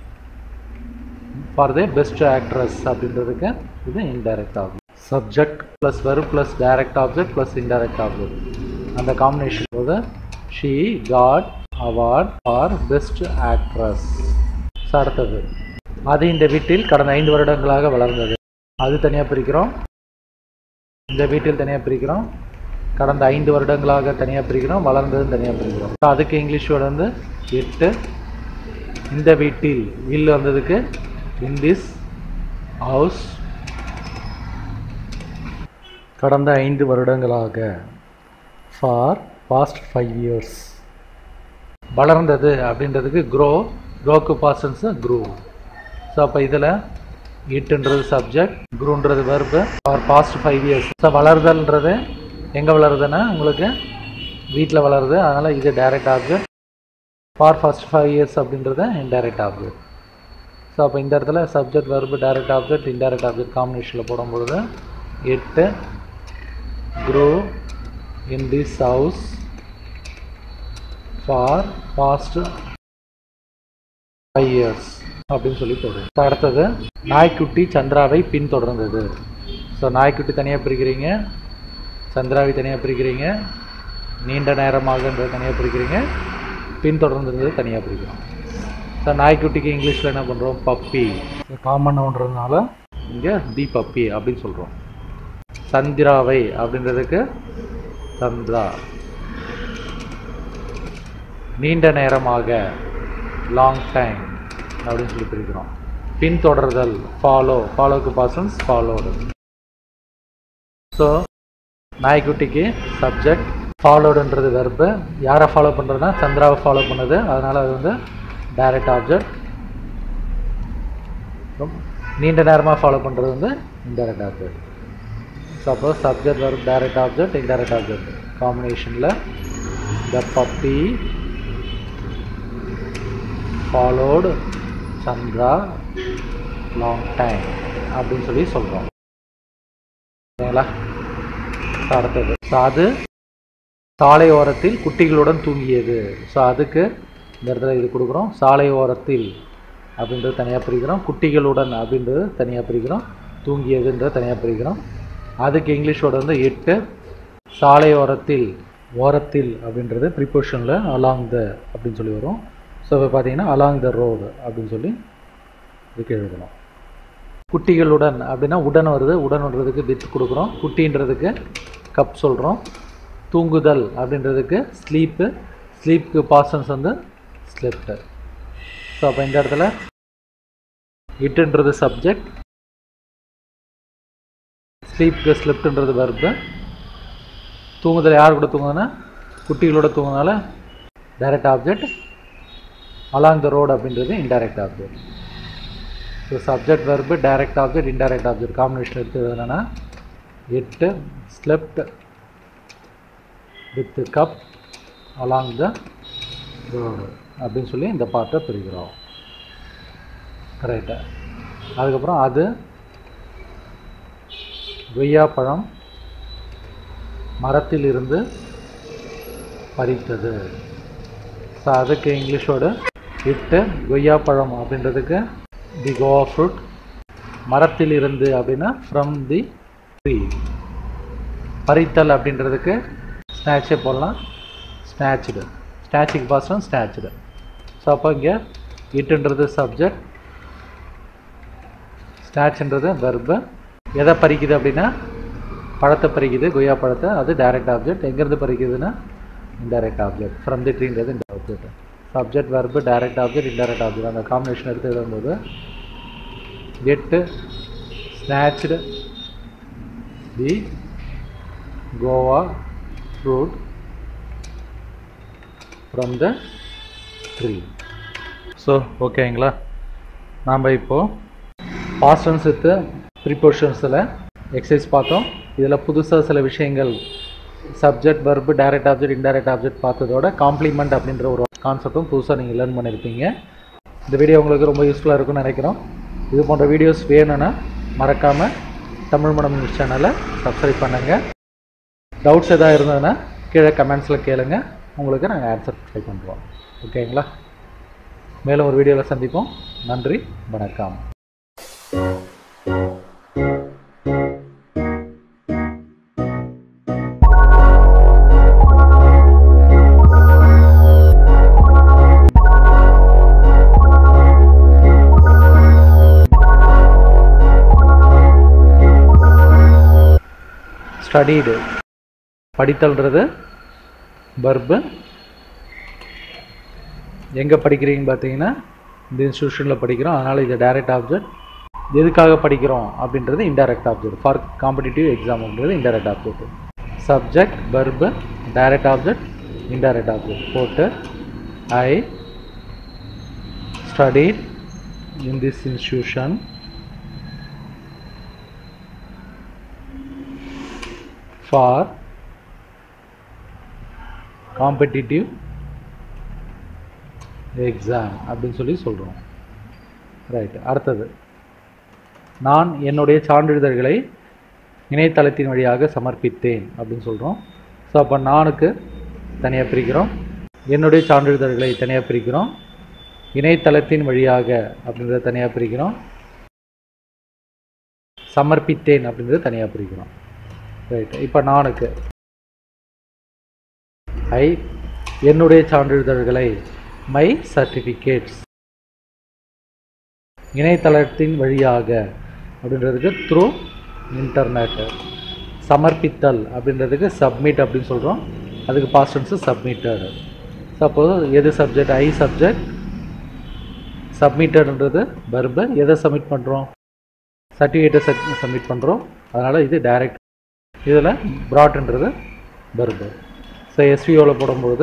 for the best actress அப்படின்றதுக்கு இது indirect object. Subject plus verb plus direct object plus indirect object, அந்த காம்பினேஷன் போது she got award for best actress. So அடுத்தது அது இந்த வீட்டில் கடந்த 5 வருடங்களாக வளர்ந்தது. அது தனியாக பிரிக்கிறோம், இந்த வீட்டில் தனியாக பிரிக்கிறோம், கடந்த 5 வருடங்களாக தனியாக பிரிக்கிறோம், வளர்ந்ததுன்னு தனியாக பிரிக்கிறோம். அதுக்கு இங்கிலீஷ் வேர்டு வந்து 8. இந்த வீட்டில் வில் வந்ததுக்கு இன் திஸ் ஹவுஸ், கடந்த 5 வருடங்களாக, ஃபார் பாஸ்ட் 5 இயர்ஸ். வளர்ந்தது அப்படின்றதுக்கு க்ரோ, க்ரோக்கு பாஸ்டன்ஸு க்ரூ. ஸோ அப்போ இதில் இட்டுன்றது சப்ஜெக்ட், க்ரூன்றது verb, for past 5 years. So வளர்தல்ன்றது எங்கே வளருதுன்னா உங்களுக்கு வீட்டில் வளருது, அதனால் இது direct object. For first 5 years அப்படின்றது இன்டைரக்ட் ஆப்ஜெக்ட். ஸோ அப்போ இந்த இடத்துல subject verb direct object indirect object காம்பினேஷனில் போடும்பொழுது 8 grow in this house for past 5 years அப்படின்னு சொல்லி போடுறோம். அடுத்தது நாய்க்குட்டி சந்திராவை பின்தொடர்ந்தது. ஸோ நாய்க்குட்டி தனியாக பிரிக்கிறீங்க, சந்திராவை தனியாக பிரிக்கிறீங்க, நீண்ட நேரமாகன்றது தனியாக பிரிக்கிறீங்க, பின்தொடர்ந்தது தனியாக பிரிக்கிறோம். ஸோ நாய்க்குட்டிக்கு இங்கிலீஷில் என்ன பண்ணுறோம், பப்பி. காமன் ஒன்றதுனால இங்கே தி பப்பி அப்படின்னு சொல்கிறோம். சந்திராவை அப்படின்றதுக்கு சந்திரா. நீண்ட நேரமாக லாங் டைம் அப்படின்னு சொல்லி பிரிக்கிறோம். பின்தொடர்தல் ஃபாலோ, ஃபாலோக்கு பாசன்ஸ் ஃபாலோடு. ஸோ நாய்க்குட்டிக்கு சப்ஜெக்ட், ஃபாலோடுன்றது வெர்பு, யாரை ஃபாலோ பண்ணுறதுனா சந்திராவை ஃபாலோ பண்ணுது, அதனால் அது வந்து டைரக்ட் ஆப்ஜெக்ட். நீண்ட நேரமாக ஃபாலோ பண்ணுறது வந்து indirect object. Suppose subject verb direct object indirect object காம்பினேஷனில் the puppy followed Chandra long time அப்படின்னு சொல்லி சொல்கிறோம். சரிங்களா. அடுத்தது அது சாலை ஓரத்தில் குட்டிகளுடன் தூங்கியது. ஸோ அதுக்கு இந்த இடத்துல இது கொடுக்குறோம். சாலை ஓரத்தில் அப்படின்றது தனியாக பிரிக்கிறோம், குட்டிகளுடன் அப்படின்றது தனியாக பிரிக்கிறோம், தூங்கியதுன்றது தனியாக பிரிக்கிறோம். அதுக்கு இங்கிலீஷ் வேர்டு வந்து 8. சாலை ஓரத்தில், ஓரத்தில் அப்படின்றது ப்ரிப்போஷனில் அலாங் த அப்படின்னு சொல்லி வரும். ஸோ இப்போ பார்த்தீங்கன்னா அலாங் த ரோடு அப்படின்னு சொல்லி இதுக்கு எழுதணும். குட்டிகளுடன் அப்படின்னா உடன் வருது, உடன் வர்றதுக்கு வித் கொடுக்குறோம், குட்டின்றதுக்கு கப் சொல்கிறோம். தூங்குதல் அப்படின்றதுக்கு ஸ்லீப்பு, ஸ்லீப்புக்கு பாஸ்டன்ஸ் வந்து ஸ்லெப்ட். ஸோ அப்போ இந்த இடத்துல இட்டுன்றது சப்ஜெக்ட், ஸ்லீப்புக்கு ஸ்லெப்ட்ன்றது வெர்பு. தூங்குதல் யார் கூட தூங்குதுன்னா குட்டிகளோட தூங்குனால direct object. Along the road அப்படின்றது indirect object. So subject verb direct object indirect object combination எடுத்தது என்னென்னா it slept with cub along the road அப்படின்னு சொல்லி இந்த பார்ட்டை பிரிக்கிறோம். கரெக்டா? அதுக்கப்புறம் அது கொய்யாப்பழம் மரத்தில் இருந்து பறித்தது. ஸோ அதுக்கு இங்கிலீஷோடு இட்டு கொய்யாப்பழம் அப்படின்றதுக்கு தி கோவா ஃப்ரூட், மரத்தில் இருந்து அப்படின்னா ஃப்ரம் தி ட்ரீ. பறித்தல் அப்படின்றதுக்கு ஸ்நாட்சே போடலாம், ஸ்நாச்சுடு. ஸ்நாச்சுக்கு பாஸ்டம் ஸ்நாச்சுடு. ஸோ அப்போ இங்கே இட்டுன்றது சப்ஜெக்ட், ஸ்நாச்சுன்றது வெர்பு. எதை பறிக்குது அப்படின்னா பழத்தை பறிக்குது, கொய்யா பழத்தை. அது டைரக்ட் ஆப்ஜெக்ட். எங்கேருந்து பறிக்குதுன்னா இன்டைரக்ட் ஆப்ஜெக்ட். ஃப்ரம் தி ட்ரீன்றது இந்த object. Subject verb direct object indirect object அந்த காம்பினேஷன் எடுத்து எழுதும்போது கெட்டு snatched the guava fruit from the tree. So ஓகேங்களா, நாம் இப்போது பாஸ்டன்ஸ் வித் ப்ரிபோஷன்ஸில் எக்ஸசைஸ் பார்த்தோம். இதில் புதுசாக சில விஷயங்கள் subject verb direct object indirect object பார்த்ததோட காம்ப்ளிமெண்ட் அப்படின்ற ஒரு கான்செப்டும் புதுசாக நீங்கள் லேர்ன் பண்ணியிருப்பீங்க. இந்த வீடியோ உங்களுக்கு ரொம்ப யூஸ்ஃபுல்லாக இருக்கும்னு நினைக்கிறோம். இது போன்ற வீடியோஸ் வேணும்னா மறக்காமல் தமிழ் மடம் நியூஸ் சேனலை சப்ஸ்கிரைப் பண்ணுங்கள். டவுட்ஸ் எதாவது இருந்ததுன்னா கீழே கமெண்ட்ஸில் கேளுங்க, உங்களுக்கு நாங்கள் ஆன்சர் ட்ரை பண்ணுறோம். ஓகேங்களா? மேலும் ஒரு வீடியோவில் சந்திப்போம். நன்றி, வணக்கம். ஸ்டடீடு படித்தல்ன்றது வெர்பு. எங்கே படிக்கிறீங்கன்னு பார்த்தீங்கன்னா இந்த இன்ஸ்டியூஷனில் படிக்கிறோம், அதனால் இது டைரக்ட் ஆப்ஜெக்ட். எதுக்காக படிக்கிறோம் அப்படின்றது indirect object. For competitive exam அப்படின்றது indirect object. Subject verb direct object indirect object போட்டு I studied in this institution for competitive exam அப்படின்னு சொல்லி சொல்கிறோம். ரைட். அடுத்தது நான் என்னுடைய சான்றிதழ்களை இணையதளத்தின் வழியாக சமர்ப்பித்தேன் அப்படின்னு சொல்கிறோம். ஸோ அப்போ நானுக்கு தனியாக பிரிக்கிறோம், என்னுடைய சான்றிதழ்களை தனியாக பிரிக்கிறோம், இணையதளத்தின் வழியாக அப்படின்றத தனியாக பிரிக்கிறோம், சமர்ப்பித்தேன் அப்படின்றத தனியாக பிரிக்கிறோம். ரைட். இப்போ நானுக்கு ஐ என்னுடைய சான்றிதழ்களை மை சர்டிஃபிகேட்ஸ் இணையதளத்தின் வழியாக அப்படின்றதுக்கு த்ரூ இன்டர்நெட். சமர்ப்பித்தல் அப்படின்றதுக்கு சப்மிட் அப்படின்னு சொல்கிறோம், அதுக்கு பாஸ்ட் டென்ஸ் சப்மிட்டட். சப்போஸ் எது சப்ஜெக்ட்? ஐ சப்ஜெக்ட், சப்மிட்டட்ன்றது வெர்பு. எதை சப்மிட் பண்ணுறோம்? சர்டிஃபிகேட்டை சப்மிட் பண்ணுறோம், அதனால் இது டைரக்ட். இதில் ப்ராட்ன்றது வெர்பு. ஸோ எஸ்விஓவில் போடும்போது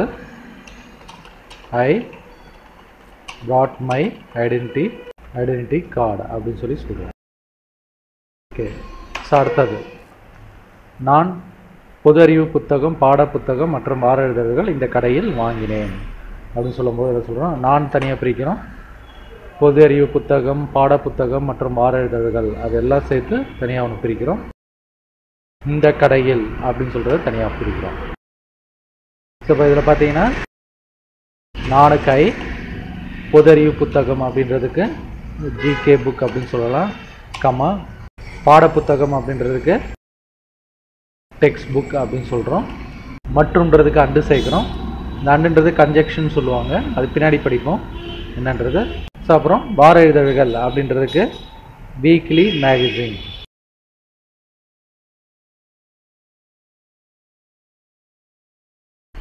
I brought my identity card அப்படின்னு சொல்லி சொல்லுவோம். ஓகே. ஸோ அடுத்தது நான் பொது அறிவு புத்தகம், பாட புத்தகம் மற்றும் வார இதழ்கள் இந்த கடையில் வாங்கினேன் அப்படின்னு சொல்லும்போது எதை சொல்கிறோம்? நான் தனியாக பிரிக்கிறோம். பொது அறிவு புத்தகம், பாட புத்தகம் மற்றும் வார இதழ்கள் அதெல்லாம் சேர்த்து தனியாக ஒன்று பிரிக்கிறோம். இந்த கடையில் அப்படின்னு சொல்கிறத தனியாக பிரிக்கிறோம். ஸோ இப்போ இதில் பார்த்தீங்கன்னா நானுக்கு ஐ, பொது அறிவு புத்தகம் அப்படின்றதுக்கு ஜிகே புக் அப்படின்னு சொல்லலாம், கமா பாட புத்தகம் அப்படின்றதுக்கு டெக்ஸ்ட் புக் அப்படின்னு சொல்கிறோம். மற்றும்ன்றதுக்கு அண்டு சேர்க்குறோம். இந்த அண்டுன்றது கன்ஜெக்ஷன் சொல்லுவாங்க, அது பின்னாடி படிப்போம் என்னன்றது. ஸோ அப்புறம் வார இதழ்கள் அப்படின்றதுக்கு weekly magazine.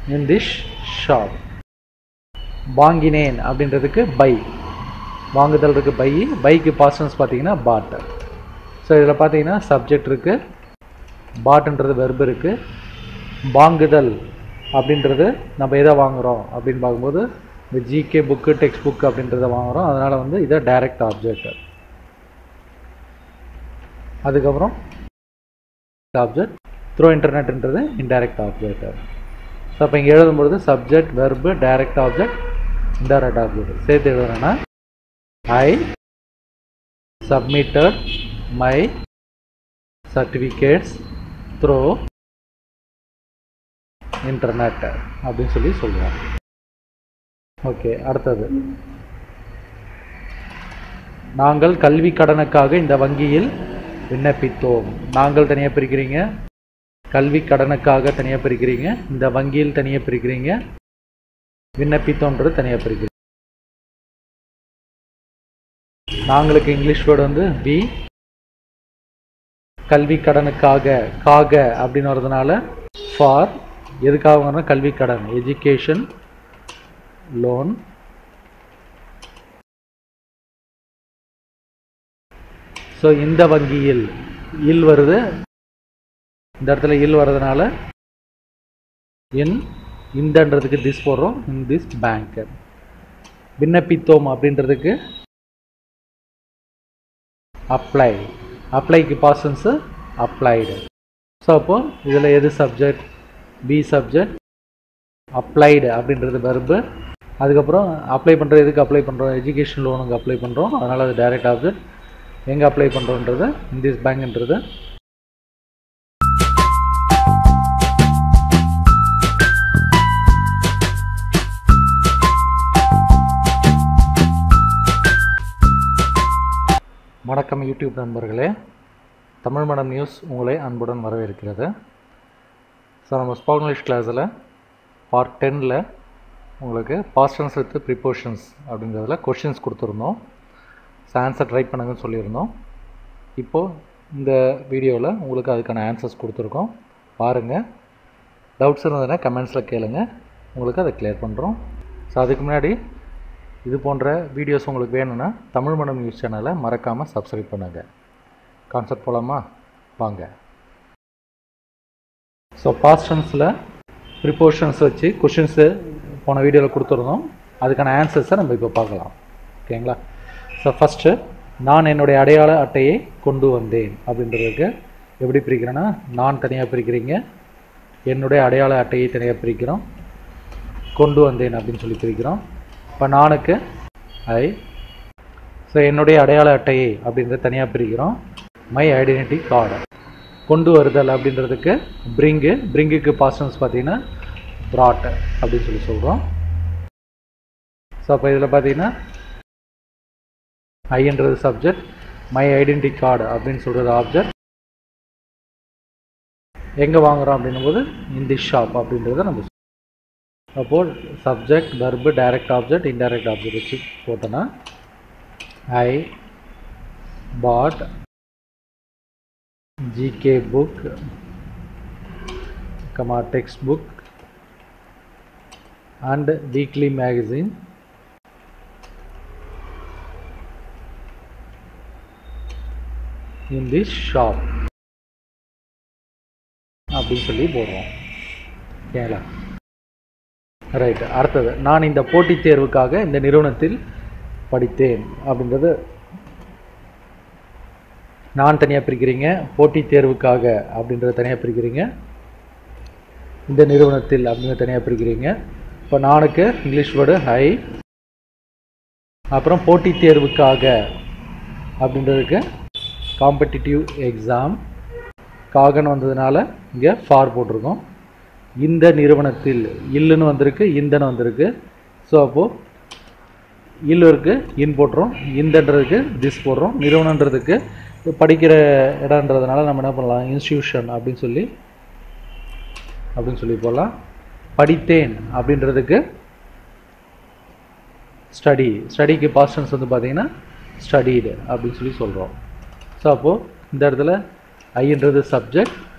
in this shop. வாங்கினேன் அப்படின்றதுக்கு பை, வாங்குதல் இருக்குது பை, பைக்கு பாஸ்ட் டென்ஸ் பார்த்தீங்கன்னா பாட். ஸோ இதில் பார்த்தீங்கன்னா சப்ஜெக்ட் இருக்குது, பாட்டுன்றது வெர்பு இருக்குது. வாங்குதல் அப்படின்றது நம்ம எதை வாங்குகிறோம் அப்படின்னு பார்க்கும்போது இந்த ஜிகே புக்கு டெக்ஸ்ட் புக் அப்படின்றத வாங்குகிறோம். அதனால் வந்து இதை டைரக்ட் ஆப்ஜெக்ட். அதுக்கப்புறம் ஆப்ஜெக்ட் த்ரூ இன்டர்நெட்ன்றது இன்டைரக்ட் ஆப்ஜெக்ட். ஸோ அப்போ இங்கே எழுதும்பொழுது subject verb direct object indirect object சேர்த்து எழுதுனா I submitted my certificates through internet அப்படின்னு சொல்லி சொல்லுவாங்க. ஓகே, அடுத்தது நாங்கள் கல்வி கடனுக்காக இந்த வங்கியில் விண்ணப்பித்தோம். நாங்கள் தனியாக பிரிக்கிறீங்க, கல்வி கடனுக்காக தனியாக பிரிக்கிறீங்க, இந்த வங்கியில் தனியாக பிரிக்கிறீங்க, விண்ணப்பித்தோன்றது தனியாக பிரிக்கிறீங்க. நாங்களுக்கு இங்கிலீஷ் வேர்டு வந்து வி, கல்வி கடனுக்காக காக அப்படின்னு வர்றதுனால ஃபார், எதுக்காக வாங்கினா கல்வி கடன் எஜுகேஷன் லோன். ஸோ இந்த வங்கியில் இல் வருது, இந்த இடத்துல இல் வர்றதுனால இந்தன்றதுக்கு திஸ் போடுறோம், இன் திஸ் பேங்க். விண்ணப்பித்தோம் அப்படின்றதுக்கு அப்ளை, அப்ளைக்கு பாஸ்ட் டென்ஸ் அப்ளைடு. ஸோ அப்போ இதில் எது சப்ஜெக்ட், பி சப்ஜெக்ட், அப்ளைடு அப்படின்றது வெர்பு. அதுக்கப்புறம் அப்ளை பண்ணுறது எதுக்கு அப்ளை பண்ணுறோம், எஜுகேஷன் லோனுக்கு அப்ளை பண்ணுறோம், அதனால் அது டைரக்ட் ஆப்ஜெக்ட். எங்கே அப்ளை பண்ணுறோன்றது இன் திஸ் பேங்க்ன்றது. வணக்கம் யூடியூப் நண்பர்களே, தமிழ் மடம் நியூஸ் உங்களை அன்புடன் வரவேற்கிறது. ஸோ நம்ம ஸ்போக்கன் இங்கிலீஷ் கிளாஸில் பார்ட் 10ல் உங்களுக்கு பாஸ்ட் டென்ஸ் வித் ப்ரிப்போஷன்ஸ் அப்படிங்கிறதுல கொஷின்ஸ் கொடுத்துருந்தோம். ஸோ ஆன்சர் ட்ரை பண்ணுங்கன்னு சொல்லியிருந்தோம். இப்போது இந்த வீடியோவில் உங்களுக்கு அதுக்கான ஆன்சர்ஸ் கொடுத்துருக்கோம், பாருங்கள். டவுட்ஸ் இருந்ததுன்னா கமெண்ட்ஸில் கேளுங்க, உங்களுக்கு அதை கிளியர் பண்ணுறோம். ஸோ அதுக்கு முன்னாடி இது போன்ற வீடியோஸ் உங்களுக்கு வேணும்னா தமிழ் மடம் நியூஸ் சேனலை மறக்காமல் சப்ஸ்கிரைப் பண்ணுங்கள். கான்செப்ட் போகலாமா, வாங்க. ஸோ பாஸ்ட் டென்ஸில் ப்ரிப்போஷன்ஸ் வச்சு கொஷின்ஸு போன வீடியோவில் கொடுத்துருந்தோம், அதுக்கான ஆன்சர்ஸை நம்ம இப்போ பார்க்கலாம். ஓகேங்களா? ஸோ ஃபஸ்ட்டு நான் என்னுடைய அடையாள அட்டையை கொண்டு வந்தேன் அப்படின்றதுக்கு எப்படி பிரிக்கிறேன்னா, நான் தனியாக பிரிக்கிறீங்க, என்னுடைய அடையாள அட்டையை தனியாக பிரிக்கிறோம், கொண்டு வந்தேன் அப்படின்னு சொல்லி பிரிக்கிறோம். இப்போ நானுக்கு ஐ. ஸோ என்னுடைய அடையாள அட்டையை அப்படின்றத தனியாக பிரிக்கிறோம், மை ஐடென்டிட்டி கார்டு. கொண்டு வருதல் அப்படின்றதுக்கு பிரிங்கு, பிரிங்குக்கு பாஸ்ட் டென்ஸ் பார்த்தீங்கன்னா ப்ராட் அப்படின்னு சொல்லி சொல்கிறோம். ஸோ அப்போ இதில் பார்த்தீங்கன்னா ஐன்றது சப்ஜெக்ட், மை ஐடென்டிட்டி கார்டு அப்படின்னு சொல்கிறது ஆப்ஜெக்ட். எங்கே வாங்குகிறோம் அப்படின்னும் போது இன் தி ஷாப் அப்படின்றத நம்ம. அப்போது subject verb direct object indirect object வச்சு போட்டோன்னா I pot GK book, textbook and weekly magazine in this shop அப்படி சொல்லி போடுறோம். ஓகேங்களா? ரைட். அடுத்தது நான் இந்த போட்டித் தேர்வுக்காக இந்த நிறுவனத்தில் படித்தேன் அப்படின்றது நான் தனியாக பிரிக்கிறீங்க, போட்டித் தேர்வுக்காக அப்படின்றத தனியாக பிரிக்கிறீங்க, இந்த நிறுவனத்தில் அப்படின்றத தனியாக பிரிக்கிறீங்க. இப்போ நானுக்கு இங்கிலீஷ் வேர்டு ஹை, அப்புறம் போட்டித் தேர்வுக்காக அப்படின்றதுக்கு காம்படிட்டிவ் எக்ஸாம், காகன்னு வந்ததுனால இங்கே ஃபார் போட்டிருக்கோம். இந்த நிறுவனத்தில் இல்லுன்னு வந்திருக்கு, இந்தன்னு வந்திருக்கு. ஸோ அப்போது இல்லுக்கு இன் போட்டுறோம், இந்தன்றதுக்கு திஸ் போடுறோம், நிறுவனன்றதுக்கு படிக்கிற இடன்றதுனால நம்ம என்ன பண்ணலாம், இன்ஸ்டியூஷன் அப்படின்னு சொல்லி போடலாம். படித்தேன் அப்படின்றதுக்கு ஸ்டடி, ஸ்டடிக்கு பாஸ்ட் டென்ஸ் வந்து பார்த்தீங்கன்னா ஸ்டடீடு அப்படின்னு சொல்லி சொல்கிறோம். ஸோ அப்போது இந்த இடத்துல ஐன்றது சப்ஜெக்ட்,